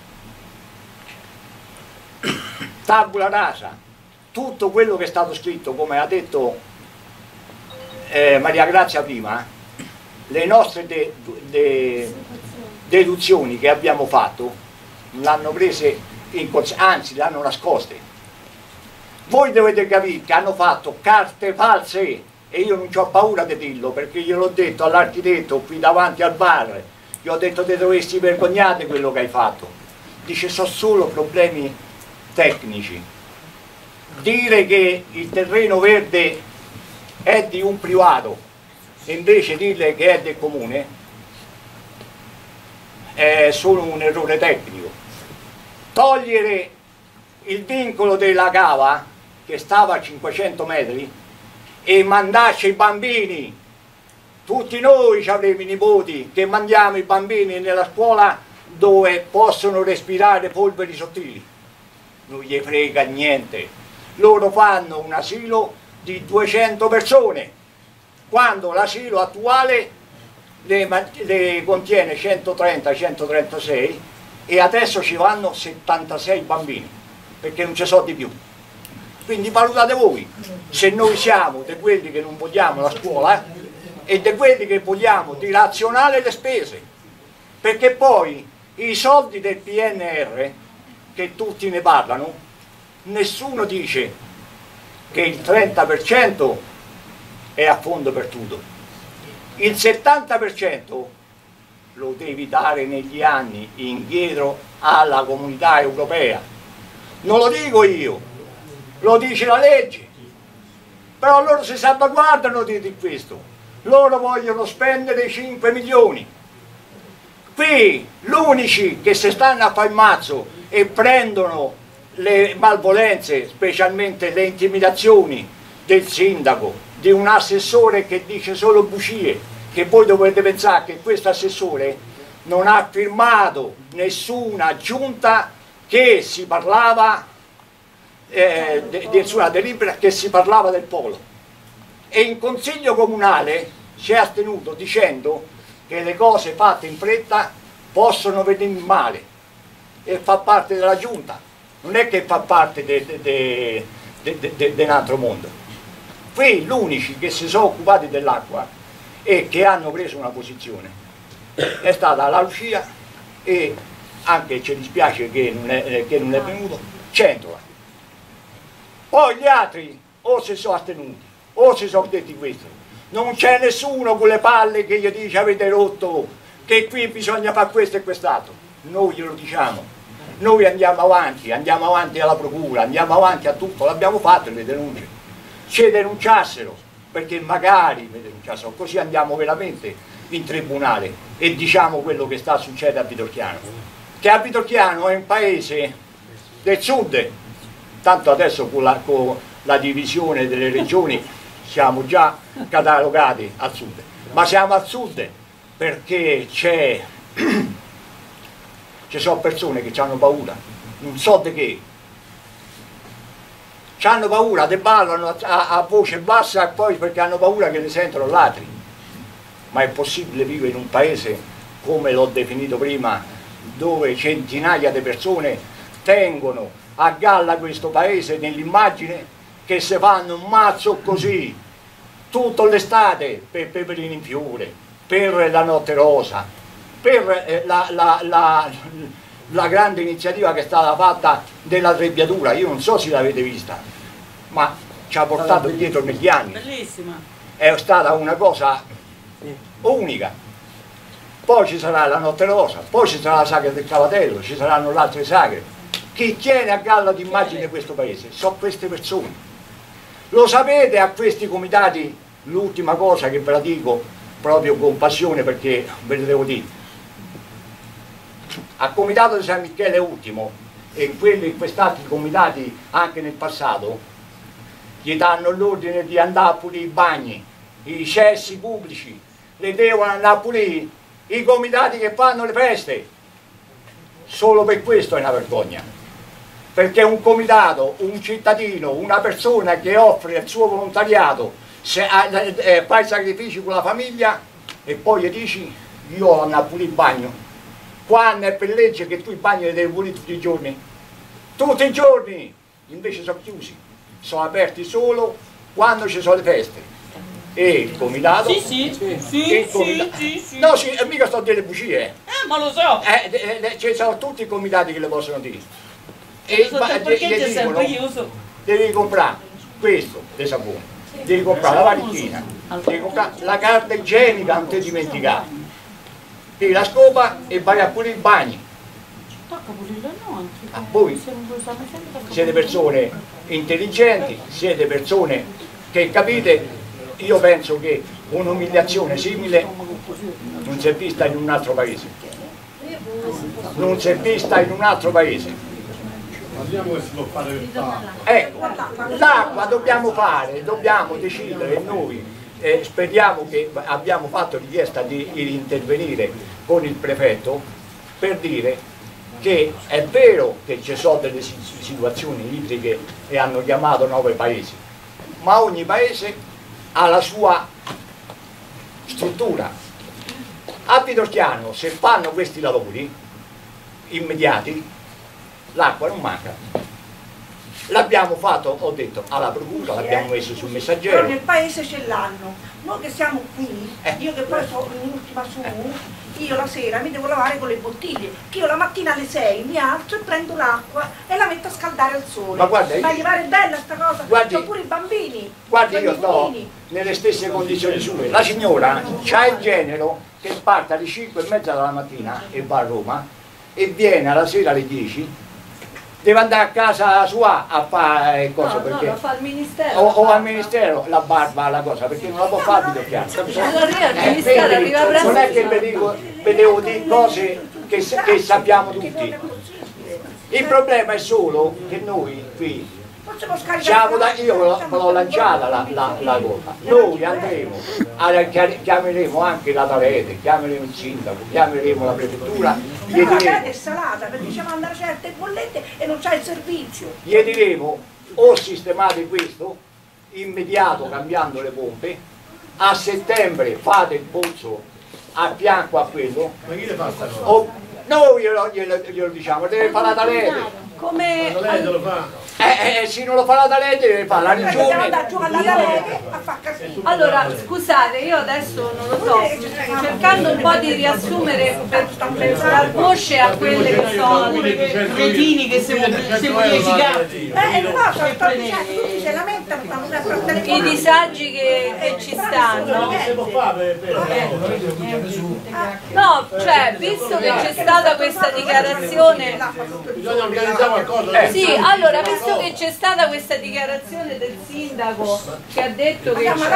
Tabula rasa, tutto quello che è stato scritto, come ha detto Maria Grazia prima, le nostre deduzioni che abbiamo fatto l'hanno prese in considerazione, anzi le hanno nascoste. Voi dovete capire che hanno fatto carte false e io non ho paura di dirlo, perché gliel'ho detto all'architetto qui davanti al bar, gli ho detto te dovresti vergognare quello che hai fatto. Dice sono solo problemi tecnici. Dire che il terreno verde è di un privato e invece dirle che è del comune è solo un errore tecnico. Togliere il vincolo della cava che stava a 500 metri e mandarci i bambini, tutti noi ci avremo i nipoti che mandiamo i bambini nella scuola dove possono respirare polveri sottili, non gli frega niente. Loro fanno un asilo di 200 persone quando l'asilo attuale le contiene 130-136 e adesso ci vanno 76 bambini perché non ci sono di più. Quindi valutate voi se noi siamo di quelli che non vogliamo la scuola e di quelli che vogliamo dilazionare le spese, perché poi i soldi del PNR che tutti ne parlano, nessuno dice che il 30% è a fondo perduto, il 70% lo devi dare negli anni indietro alla comunità europea. Non lo dico io, lo dice la legge, però loro si salvaguardano di questo, loro vogliono spendere 5 milioni. Qui gli unici che si stanno a fare il mazzo e prendono le malvolenze, specialmente le intimidazioni del sindaco, di un assessore che dice solo bugie, che voi dovete pensare che questo assessore non ha firmato nessuna giunta che si parlava di sua delibera, che si parlava del polo, e in consiglio comunale si è astenuto dicendo che le cose fatte in fretta possono venire male, e fa parte della giunta, non è che fa parte di un altro mondo. Qui gli unici che si sono occupati dell'acqua e che hanno preso una posizione è stata la Lucia, e anche ci dispiace che non è venuto Centola. Poi gli altri o si sono astenuti o si sono detti questo. Non c'è nessuno con le palle che gli dice avete rotto, che qui bisogna fare questo e quest'altro. Noi glielo diciamo, noi andiamo avanti alla procura, andiamo avanti a tutto, l'abbiamo fatto le denunce. Ci denunciassero, perché magari mi denunciassero, così andiamo veramente in tribunale e diciamo quello che sta succedendo a Vitorchiano. Che a Vitorchiano è un paese del sud, tanto adesso con la divisione delle regioni siamo già catalogati al sud, ma siamo al sud perché ci sono persone che hanno paura, non so di che, hanno paura, te ballano a voce bassa e poi perché hanno paura che li sentono ladri. Ma è possibile vivere in un paese, come l'ho definito prima, dove centinaia di persone tengono a galla questo paese nell'immagine che se fanno un mazzo così tutta l'estate per Peperino in Fiore, per la Notte Rosa, per la grande iniziativa che è stata fatta della trebbiatura. Io non so se l'avete vista, ma ci ha portato dietro negli anni. Bellissima. È stata una cosa unica. Poi ci sarà la Notte Rosa, poi ci sarà la sagra del Cavatello, ci saranno le altre sagre. Chi tiene a galla d'immagine questo paese sono queste persone. Lo sapete a questi comitati, l'ultima cosa che ve la dico proprio con passione perché ve lo devo dire. Al comitato di San Michele ultimo e questi altri comitati anche nel passato gli danno l'ordine di andare a pulire i bagni, i cessi pubblici, li devono andare a pulire i comitati che fanno le feste. Solo per questo è una vergogna. Perché un comitato, un cittadino, una persona che offre il suo volontariato, fa i sacrifici con la famiglia e poi gli dici io andavo a pulire il bagno. Quando è per legge che tu i bagni li devi pulire tutti i giorni? Tutti i giorni! Invece sono chiusi, sono aperti solo quando ci sono le feste. E il comitato... Sì. No, sì, mica sto a dire le bugie. Ma lo so! Ci sono tutti i comitati che le possono dire. E perché gli c'è sempre dicono, chiuso? devi comprare questo dei saponi, devi comprare la varicchina, devi comprare la carta igienica, non ti dimenticare, devi la scopa e vai a pulire i bagni. Tocca pulire no, A voi siete persone intelligenti, siete persone che capite. Io penso che un'umiliazione simile non si è vista in un altro paese, non si è vista in un altro paese. Ecco, l'acqua dobbiamo fare, dobbiamo decidere noi, speriamo che abbiamo fatto richiesta di intervenire con il prefetto per dire che è vero che ci sono delle situazioni idriche e hanno chiamato 9 paesi, ma ogni paese ha la sua struttura. A Vitorchiano se fanno questi lavori immediati l'acqua non manca. L'abbiamo fatto, ho detto, alla procura, l'abbiamo messo sul messaggero. Però nel paese ce l'hanno. Noi che siamo qui, io che poi sono l'ultima su, io la sera mi devo lavare con le bottiglie, che io la mattina alle 6 mi alzo e prendo l'acqua e la metto a scaldare al sole. Ma guarda, gli pare bella sta cosa, c'ho pure i bambini. Guardi, io sto nelle stesse condizioni sue. La signora c'ha il genero che parte alle 5:30 della mattina e va a Roma e viene alla sera alle 10. Deve andare a casa sua a fare cosa, perché lo fa al ministero. O al ministero la barba, la cosa, perché non la può fare Vitorchiano. Non è che vi devo dire cose che sappiamo tutti. Il problema è solo che noi qui possiamo scaricare. io l'ho lanciata la cosa. Noi andremo, chiameremo anche la Talete, chiameremo il sindaco, chiameremo la prefettura. La Talete è salata perché ci mandano certe bollette e non c'è il servizio. Gli diremo o sistemate questo, immediato cambiando le pompe, a settembre fate il pozzo a fianco a quello. Ma chi le fa sta cosa? Noi glielo diciamo, deve fare la Talete. Come... Lei te lo fa? Se non lo fa la Talete deve fare la Dobbiamo regione. andare giù alla Talete a far casino. Allora, scusate, io adesso non lo so, cercando un po' di riassumere per dar voce a quelle che sono cretini che siamo gigati. No, tutti si lamentano, i disagi che ci stanno. Che si può fare No, cioè, visto che c'è stata questa dichiarazione... bisogna organizzare qualcosa. Sì, allora, visto che c'è stata questa dichiarazione del sindaco che ha detto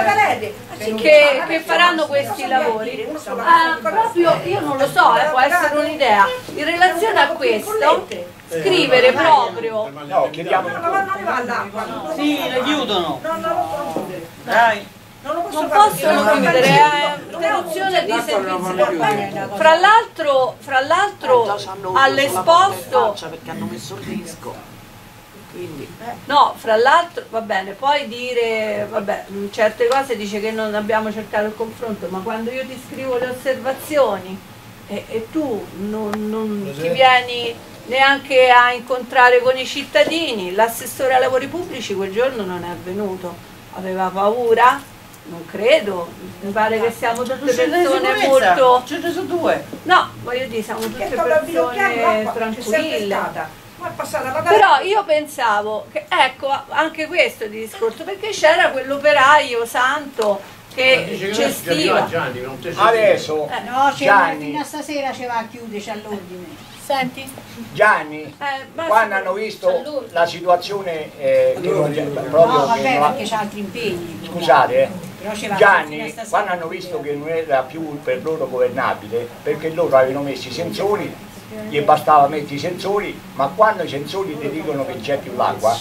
che faranno questi lavori, proprio, io non lo so, può essere un'idea, in relazione a questo, scrivere proprio... No, chiediamo non ne va all'acqua. Sì, le chiudono. Dai. Non possono chiudere, è interruzione di servizio. Fra l'altro all'esposto, perché hanno messo il disco, quindi no, fra l'altro va bene, poi dire, vabbè, certe cose dice che non abbiamo cercato il confronto, ma quando io ti scrivo le osservazioni e tu non ti vieni neanche a incontrare con i cittadini, l'assessore ai lavori pubblici quel giorno non è venuto, aveva paura? Non credo, mi pare che siamo tutte persone molto... Ce ne sono due. No, voglio dire, siamo tutte persone tranquille. Però io pensavo che, ecco, anche questo di discorso, perché c'era quell'operaio santo che gestiva. Adesso no, Gianni, fino a stasera ci va a chiudere, c'è l'ordine. Senti? Gianni, quando hanno visto la situazione che non proprio No, vabbè, che non perché c'ha altri impegni. scusate, Però ci va Gianni, fino a stasera. quando hanno visto che non era più per loro governabile, perché loro avevano messo i sensori, gli bastava mettere i sensori, ma quando i sensori ti dicono che c'è più l'acqua,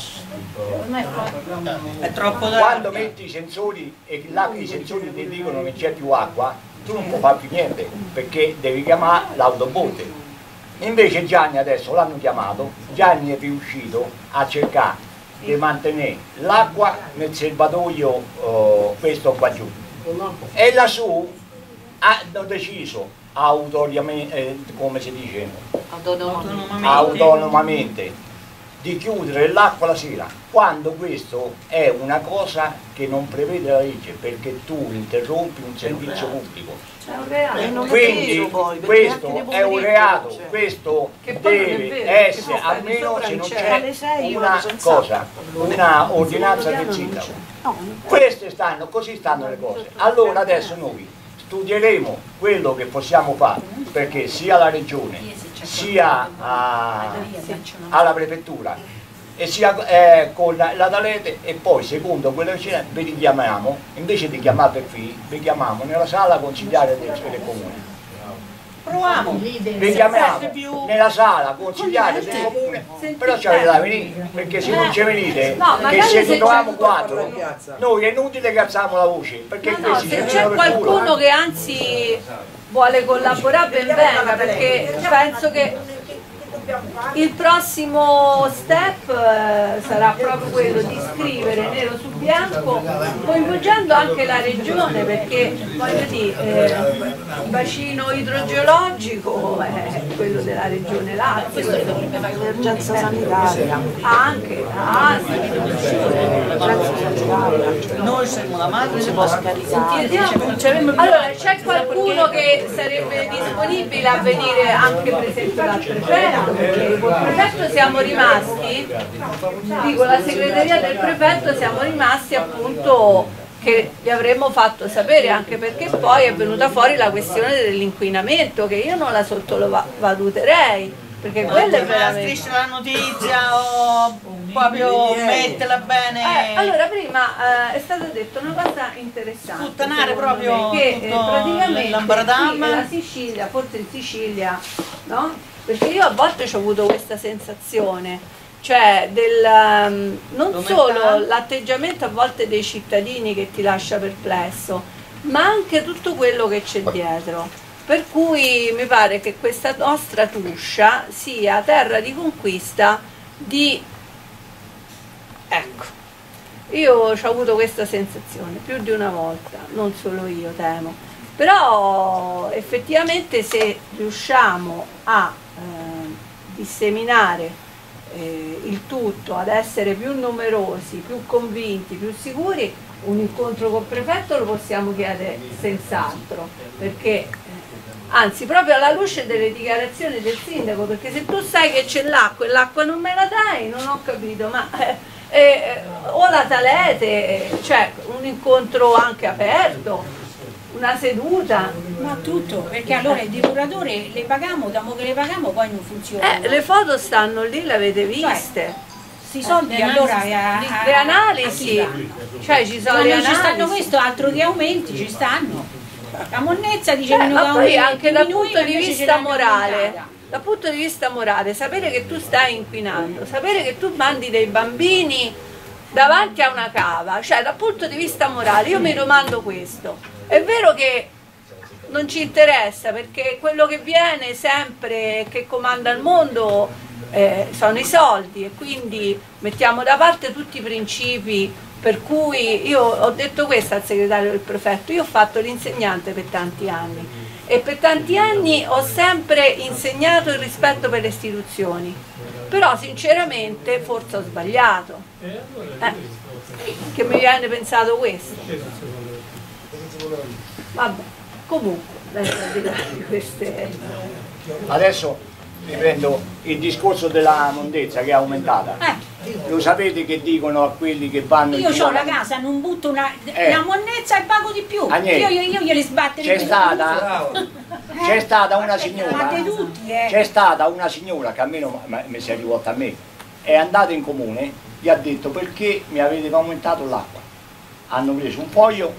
È troppo quando metti i sensori e i sensori ti dicono che c'è più acqua, tu non puoi fare più niente, perché devi chiamare l'autobote. Invece Gianni adesso l'hanno chiamato, Gianni è riuscito a cercare di mantenere l'acqua nel serbatoio questo qua giù. E lassù hanno deciso come si dice, autonomamente di chiudere l'acqua la sera, quando questo è una cosa che non prevede la legge, perché tu interrompi un servizio pubblico. Quindi questo è un reato, questo deve essere, almeno se non c'è una cosa, una ordinanza del sindaco. Così stanno le cose. Allora adesso noi studieremo quello che possiamo fare, perché sia la regione, sia alla prefettura e sia con la Talete, e poi secondo quello che c'è vi richiamiamo, invece di chiamare qui, vi chiamiamo nella sala consigliare del comune. Proviamo. Vi chiamiamo nella sala consigliare del comune, però ci avete da venire, perché se non ci venite, che se ci troviamo quattro, noi è inutile che alziamo la voce, perché questi se c'è qualcuno che anzi vuole collaborare ben venga, perché penso che il prossimo step sarà proprio quello di scrivere nero su bianco, coinvolgendo anche la regione, perché voglio dire, il bacino idrogeologico è quello della regione Lazio, questo dovrebbe fare l'emergenza sanitaria, anche Noi siamo la madre, si può scaricare. Allora, c'è qualcuno che sarebbe disponibile a venire anche per esempio dal prefetto? Perché col prefetto siamo rimasti, dico la segreteria del prefetto siamo rimasti appunto che vi avremmo fatto sapere, anche perché poi è venuta fuori la questione dell'inquinamento, che io non la sottovaluterei, perché quella è veramente... Striscia la notizia o proprio metterla bene. Allora prima è stato detto una cosa interessante, Puttanare proprio che tutto praticamente l'Ambaradam. qui la Sicilia, forse in Sicilia, no? perché io a volte ho avuto questa sensazione, cioè non solo l'atteggiamento a volte dei cittadini che ti lascia perplesso, ma anche tutto quello che c'è dietro. Per cui mi pare che questa nostra Tuscia sia terra di conquista di... Ecco, io ho avuto questa sensazione più di una volta, non solo io temo, però effettivamente se riusciamo a disseminare il tutto, ad essere più numerosi, più convinti, più sicuri, un incontro col prefetto lo possiamo chiedere senz'altro, perché anzi proprio alla luce delle dichiarazioni del sindaco, perché se tu sai che c'è l'acqua e l'acqua non me la dai, non ho capito, ma o la talete, cioè un incontro anche aperto, una seduta. Ma tutto, perché allora il depuratore le paghiamo, dopo che le paghiamo poi non funziona. Le foto stanno lì, le avete viste? Questi soldi allora le analisi, cioè ci sono le non ci stanno analisi. questo, altro che aumenti, ci stanno. La monnezza dice che Ma poi anche dal diminui, punto di invece ce vista l'hanno morale, aumentata. dal punto di vista morale, sapere che tu stai inquinando, sapere che tu mandi dei bambini davanti a una cava, cioè dal punto di vista morale io mi domando questo. È vero che non ci interessa, perché quello che viene sempre, che comanda il mondo, sono i soldi, e quindi mettiamo da parte tutti i principi. Per cui io ho detto questo al segretario del prefetto, io ho fatto l'insegnante per tanti anni e per tanti anni ho sempre insegnato il rispetto per le istituzioni, però sinceramente forse ho sbagliato, che mi viene pensato questo. Vabbè, comunque, di queste... Adesso riprendo il discorso della mondezza che è aumentata. Lo sapete che dicono a quelli che vanno in Io giro ho la casa, non butto una monnezza e pago di più. Agnese, Io glieli sbatto di più. C'è stata una signora, Fate tutti, c'è stata una signora che almeno mi si è rivolta a me, è andata in comune, gli ha detto: perché mi avete aumentato l'acqua? Hanno preso un foglio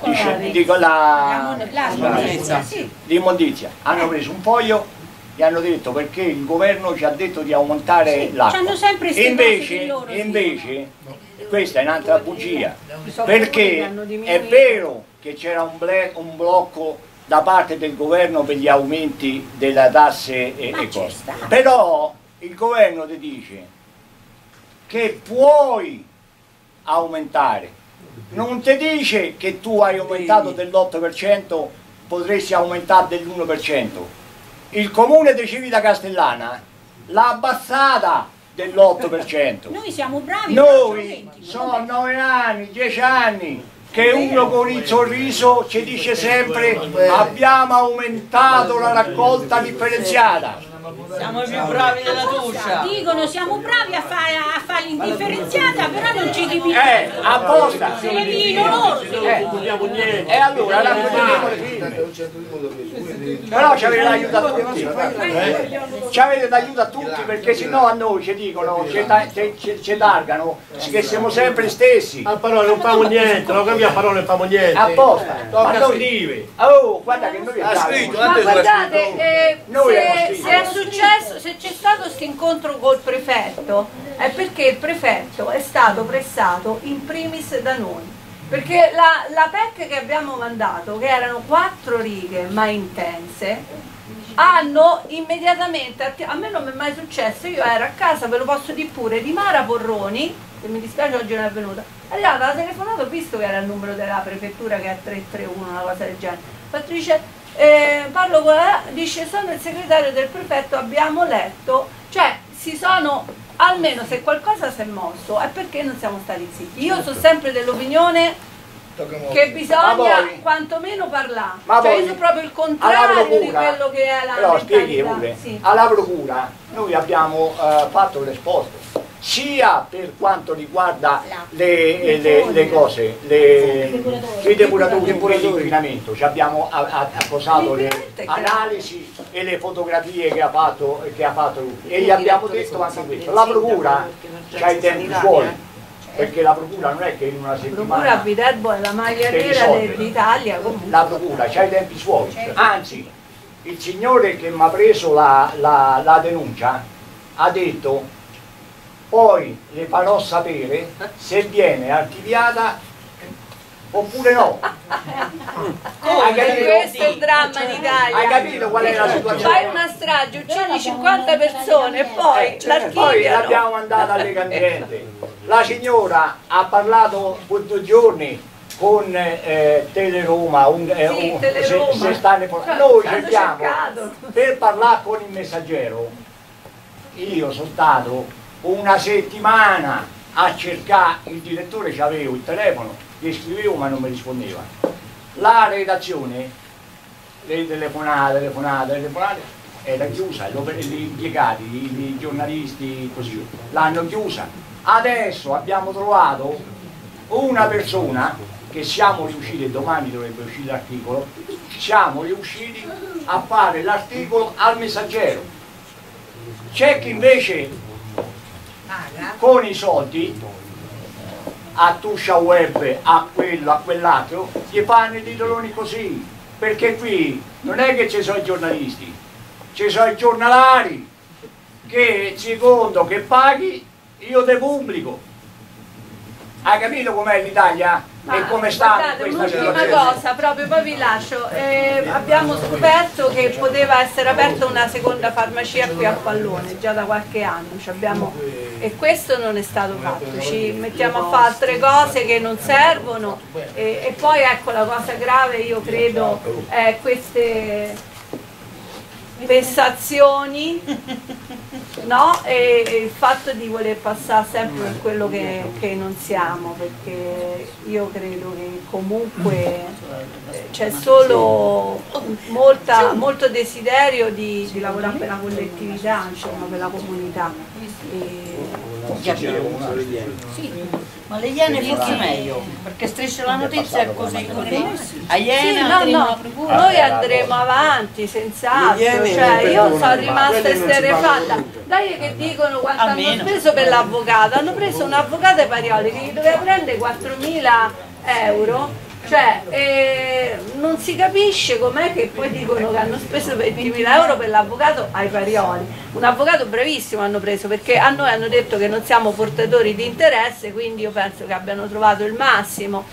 di immondizia, hanno preso un foglio, gli hanno detto perché il governo ci ha detto di aumentare l'acqua. Invece questa è un'altra bugia, perché è vero che c'era un blocco da parte del governo per gli aumenti delle tasse e cose, però il governo ti dice che puoi aumentare, non ti dice che tu hai aumentato dell'8%, potresti aumentare dell'1%. Il comune di Civita Castellana l'ha abbassata dell'8%. Noi siamo bravi. Noi sono 9 anni, 10 anni che uno con il sorriso ci dice sempre: abbiamo aumentato la raccolta differenziata. Siamo più bravi della Tuscia. Dicono siamo bravi a fare l'indifferenziata, però non ci diminuiscono. Apposta. Se le dicono loro. E allora la però ci avete l'aiuto a tutti. Ci avete l'aiuto a tutti, perché sennò a noi ci dicono, ci targano che siamo sempre gli stessi. A parole non famo niente, non cambia a parole non famo niente. Apposta. Tocca scrivere. Oh, guarda che noi ha scritto, ma guardate, se c'è stato questo incontro col prefetto è perché il prefetto è stato pressato in primis da noi, perché la PEC che abbiamo mandato, che erano 4 righe ma intense, hanno immediatamente, a me non mi è mai successo, io ero a casa, ve lo posso dire pure, di Mara Porroni, che mi dispiace oggi non è venuta, è arrivata la telefonata, ho visto che era il numero della prefettura, che è 331, una cosa del genere, fattrice, parlo con la, dice: sono il segretario del prefetto, abbiamo letto, cioè si sono, almeno se qualcosa si è mosso è perché non siamo stati zitti. Io sono sempre dell'opinione che bisogna quantomeno parlare, cioè io sono proprio il contrario di quello che è la mentalità. Sì. Alla procura noi abbiamo fatto l'esposto sia per quanto riguarda le cose, i depuratori di inquinamento, ci abbiamo accusato le analisi e le fotografie che ha fatto lui, e gli abbiamo detto anche questo. La procura ha i tempi suoi, perché la procura non è che in una settimana... La procura a Viterbo è la maglia nera d'Italia comunque. La procura ha i tempi suoi, anzi il signore che mi ha preso la denuncia ha detto poi le farò sapere se viene archiviata oppure no. Questo è il dramma in Italia. Hai capito qual è la situazione? Fai una strage, uccidi 50 persone e poi Poi l'archiviano. l'abbiamo mandata alle Ambiente. La signora ha parlato per 2 giorni con Teleroma, Teleroma. se stanno noi cerchiamo per parlare con il messaggero. Io sono stato una settimana a cercare, il direttore c'avevo il telefono, gli scrivevo ma non mi rispondeva. La redazione, le telefonate era chiusa, gli impiegati, i giornalisti così, l'hanno chiusa. Adesso abbiamo trovato una persona che siamo riusciti, e domani dovrebbe uscire l'articolo, siamo riusciti a fare l'articolo al Messaggero. C'è chi invece con i soldi a Tuscia Web, a quello, a quell'altro, gli fanno i titoloni così, perché qui non è che ci sono i giornalisti, ci sono i giornalari che secondo che paghi io te pubblico. Hai capito com'è l'Italia? E come sta in questa un'ultima situazione? cosa, proprio poi vi lascio. Abbiamo scoperto che poteva essere aperta una seconda farmacia qui a Pallone, già da qualche anno. E questo non è stato fatto. Ci mettiamo a fare altre cose che non servono. E poi ecco la cosa grave, io credo, è queste vessazioni, no? E il fatto di voler passare sempre per quello che non siamo, perché io credo che comunque c'è solo molto desiderio di lavorare per la collettività, insomma, per la comunità. Ma le Iene forse meglio, perché Striscia la Notizia è così. A Iene Noi andremo avanti senz'altro, cioè io sono rimasta esterrefatta. Dai che dicono quanto hanno speso per l'avvocato, hanno preso un avvocato ai Parioli che gli doveva prendere 4.000 euro. Cioè, non si capisce com'è che poi dicono che hanno speso 20.000 euro per l'avvocato ai Parioli. Un avvocato bravissimo hanno preso, perché a noi hanno detto che non siamo portatori di interesse, quindi io penso che abbiano trovato il massimo.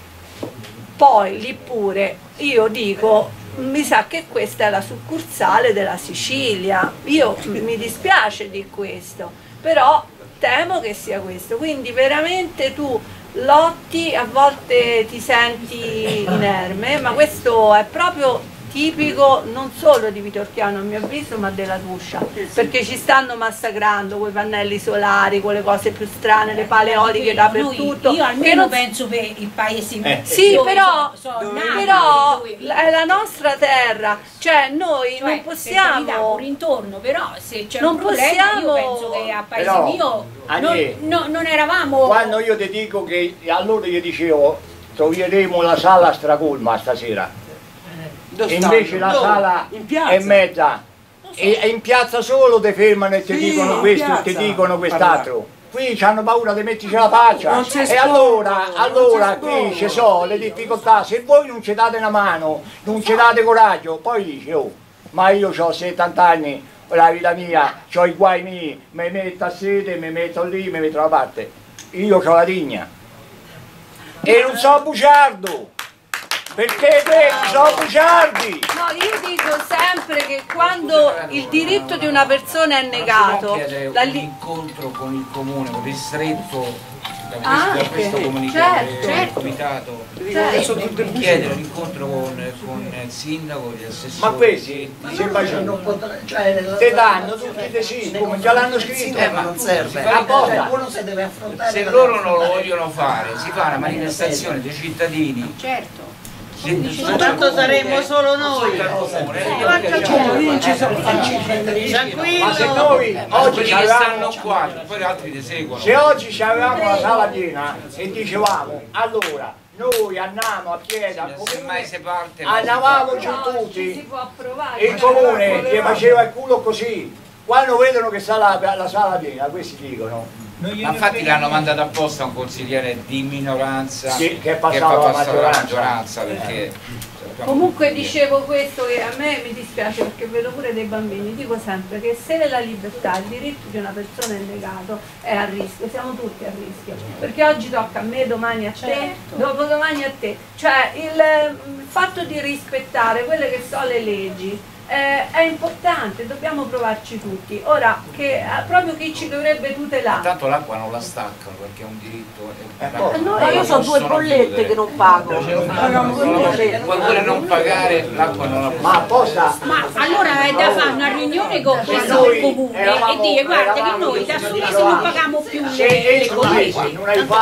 Poi lì pure io dico, mi sa che questa è la succursale della Sicilia, io mi dispiace di questo, però temo che sia questo, quindi veramente tu lotti, a volte ti senti inerme, ma questo è proprio tipico non solo di Vitorchiano a mio avviso, ma della Tuscia, perché ci stanno massacrando con i pannelli solari, con le cose più strane, le pale eoliche dappertutto. Io almeno penso per il paese sì, però dove è la nostra terra, cioè noi non possiamo pure intorno, però se c'è non un problema possiamo, io penso che a paese però, mio non eravamo. Quando io ti dico che allora gli dicevo troveremo la sala stracolma stasera, e invece la sala è mezza, e in piazza solo ti fermano e ti dicono questo e ti dicono quest'altro. Qui hanno paura di metterci la faccia, e allora qui ci sono le difficoltà. Se voi non ci date una mano, non ci date coraggio, poi dici oh, ma io ho 70 anni, la vita mia, ho i guai miei, mi metto a sede, mi metto lì, mi metto da parte. Io ho la digna e non so bugiardo, perché sono bugiardi. No, io dico sempre che quando il diritto di una persona è negato, un incontro con il comune, con il ristretto da questo comitato, chiedere un incontro con il sindaco, gli assessori. Ma questi se te danno tutti dei sì, come già l'hanno scritto, ma non serve. Uno si deve affrontare. Se loro non lo vogliono fare, si fa una manifestazione dei cittadini. Certo. Tanto saremo solo noi. Ma se noi oggi Quelli che stanno qua, poi gli altri ti seguono. se oggi avevamo la sala piena e dicevamo allora noi andiamo a piedi al Se mai si comune, parte, andavamo giù si tutti, può approvare. il comune gli faceva il culo così. Quando vedono che sta la sala piena, questi dicono ma infatti l'hanno mandato apposta un consigliere di minoranza che è fa passato la passare la maggioranza, maggioranza perché Comunque dicevo questo, che a me mi dispiace perché vedo pure dei bambini, dico sempre che se la libertà, il diritto di una persona è negato, è a rischio, siamo tutti a rischio, perché oggi tocca a me, domani a te, dopodomani a te, cioè il fatto di rispettare quelle che sono le leggi è importante, dobbiamo provarci tutti. Ora, che proprio chi ci dovrebbe tutelare? Tanto l'acqua non la staccano perché è un diritto. Io ho 2 bollette che non pago. Vuoi pure non pagare, l'acqua non la può. Ma apposta. Ma allora è da fare una riunione con questo del comune e dire guarda che noi da Sorrisi non paghiamo più le bollette. Non hai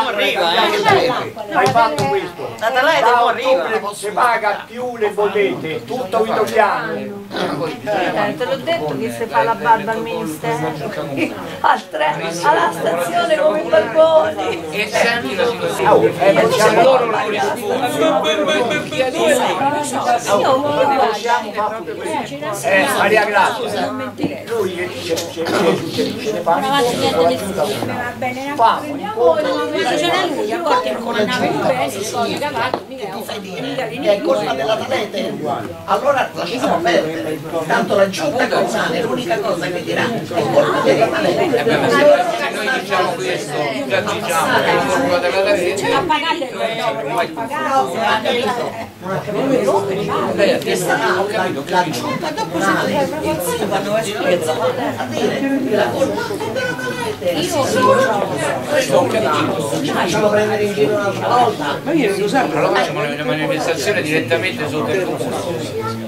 fatto questo. Da ottobre non si paga più le bollette, tutto italiano. Te l'ho detto che si fa la barba al ministero, alla stazione come i barboni. E senti la situazione. Se loro non rispondono. Maria Grazia, noi ce ne C'era lui, a volte con una nave più bella, si sono cavati, mica è colpa della Talete. Allora lasciamo perdere. Tanto la giunta comunale l'unica cosa che dirà è colpa della Talete. Se noi diciamo questo, già diciamo che è colpa della Talete. a pagare Che sarà la giunta comunale, il sindaco a dire la colpa è della Talete. Facciamo prendere in giro un'altra volta. Allora facciamo una manifestazione direttamente sotto il comune.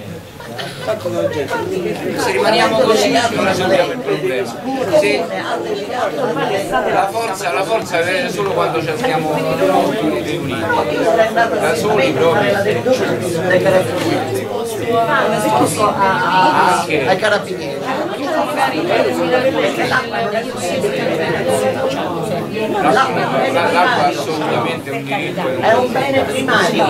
Se rimaniamo così non risolviamo il problema. La forza è avere solo quando cerchiamo di riunire. Da soli proprio. Anche ai carabinieri. l'acqua è assolutamente un diritto. È un bene primario.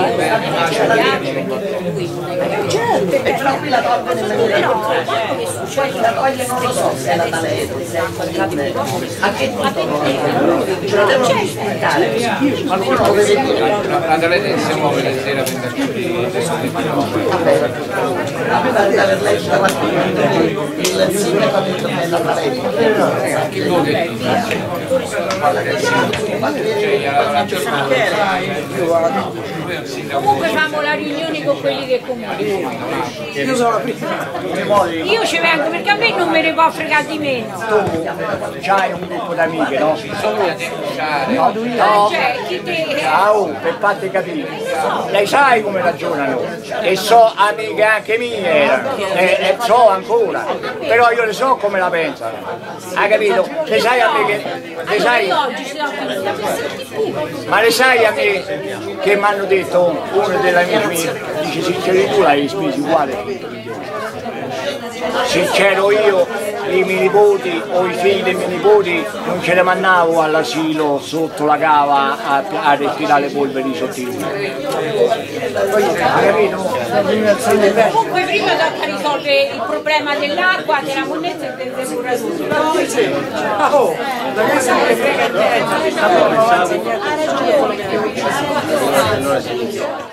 E però qui la tolgono la togliono, non lo so se è la Talete, se è il comune. A che punto ce lo devono giustificare? Qualcuno lo deve dire. La Talete si muove la sera per A me pare di aver letto da mattina il sindaco ha detto che è la Talete. che tu che comunque facciamo la riunione con quelli del comune. Io ci vengo perché a me non me ne può fregare di meno. C'hai un gruppo d'amiche, no? bisogna denunciare. No, Chi te... per farti capire. Lei sai come ragionano e so amiche anche mie e so ancora, però io le so come la pensano. Hai capito? Le sai amiche, le sai, ma le sai a me che mi hanno detto uno delle amiche mie, dice se c'eri tu l'hai spesi uguale. Se c'ero io, i miei nipoti o i figli dei miei nipoti non ce le mandavo all'asilo sotto la cava a respirare le polveri sotto il lume. Hai capito? Comunque prima tocca risolvere il problema dell'acqua, della monnezza e del depuratore.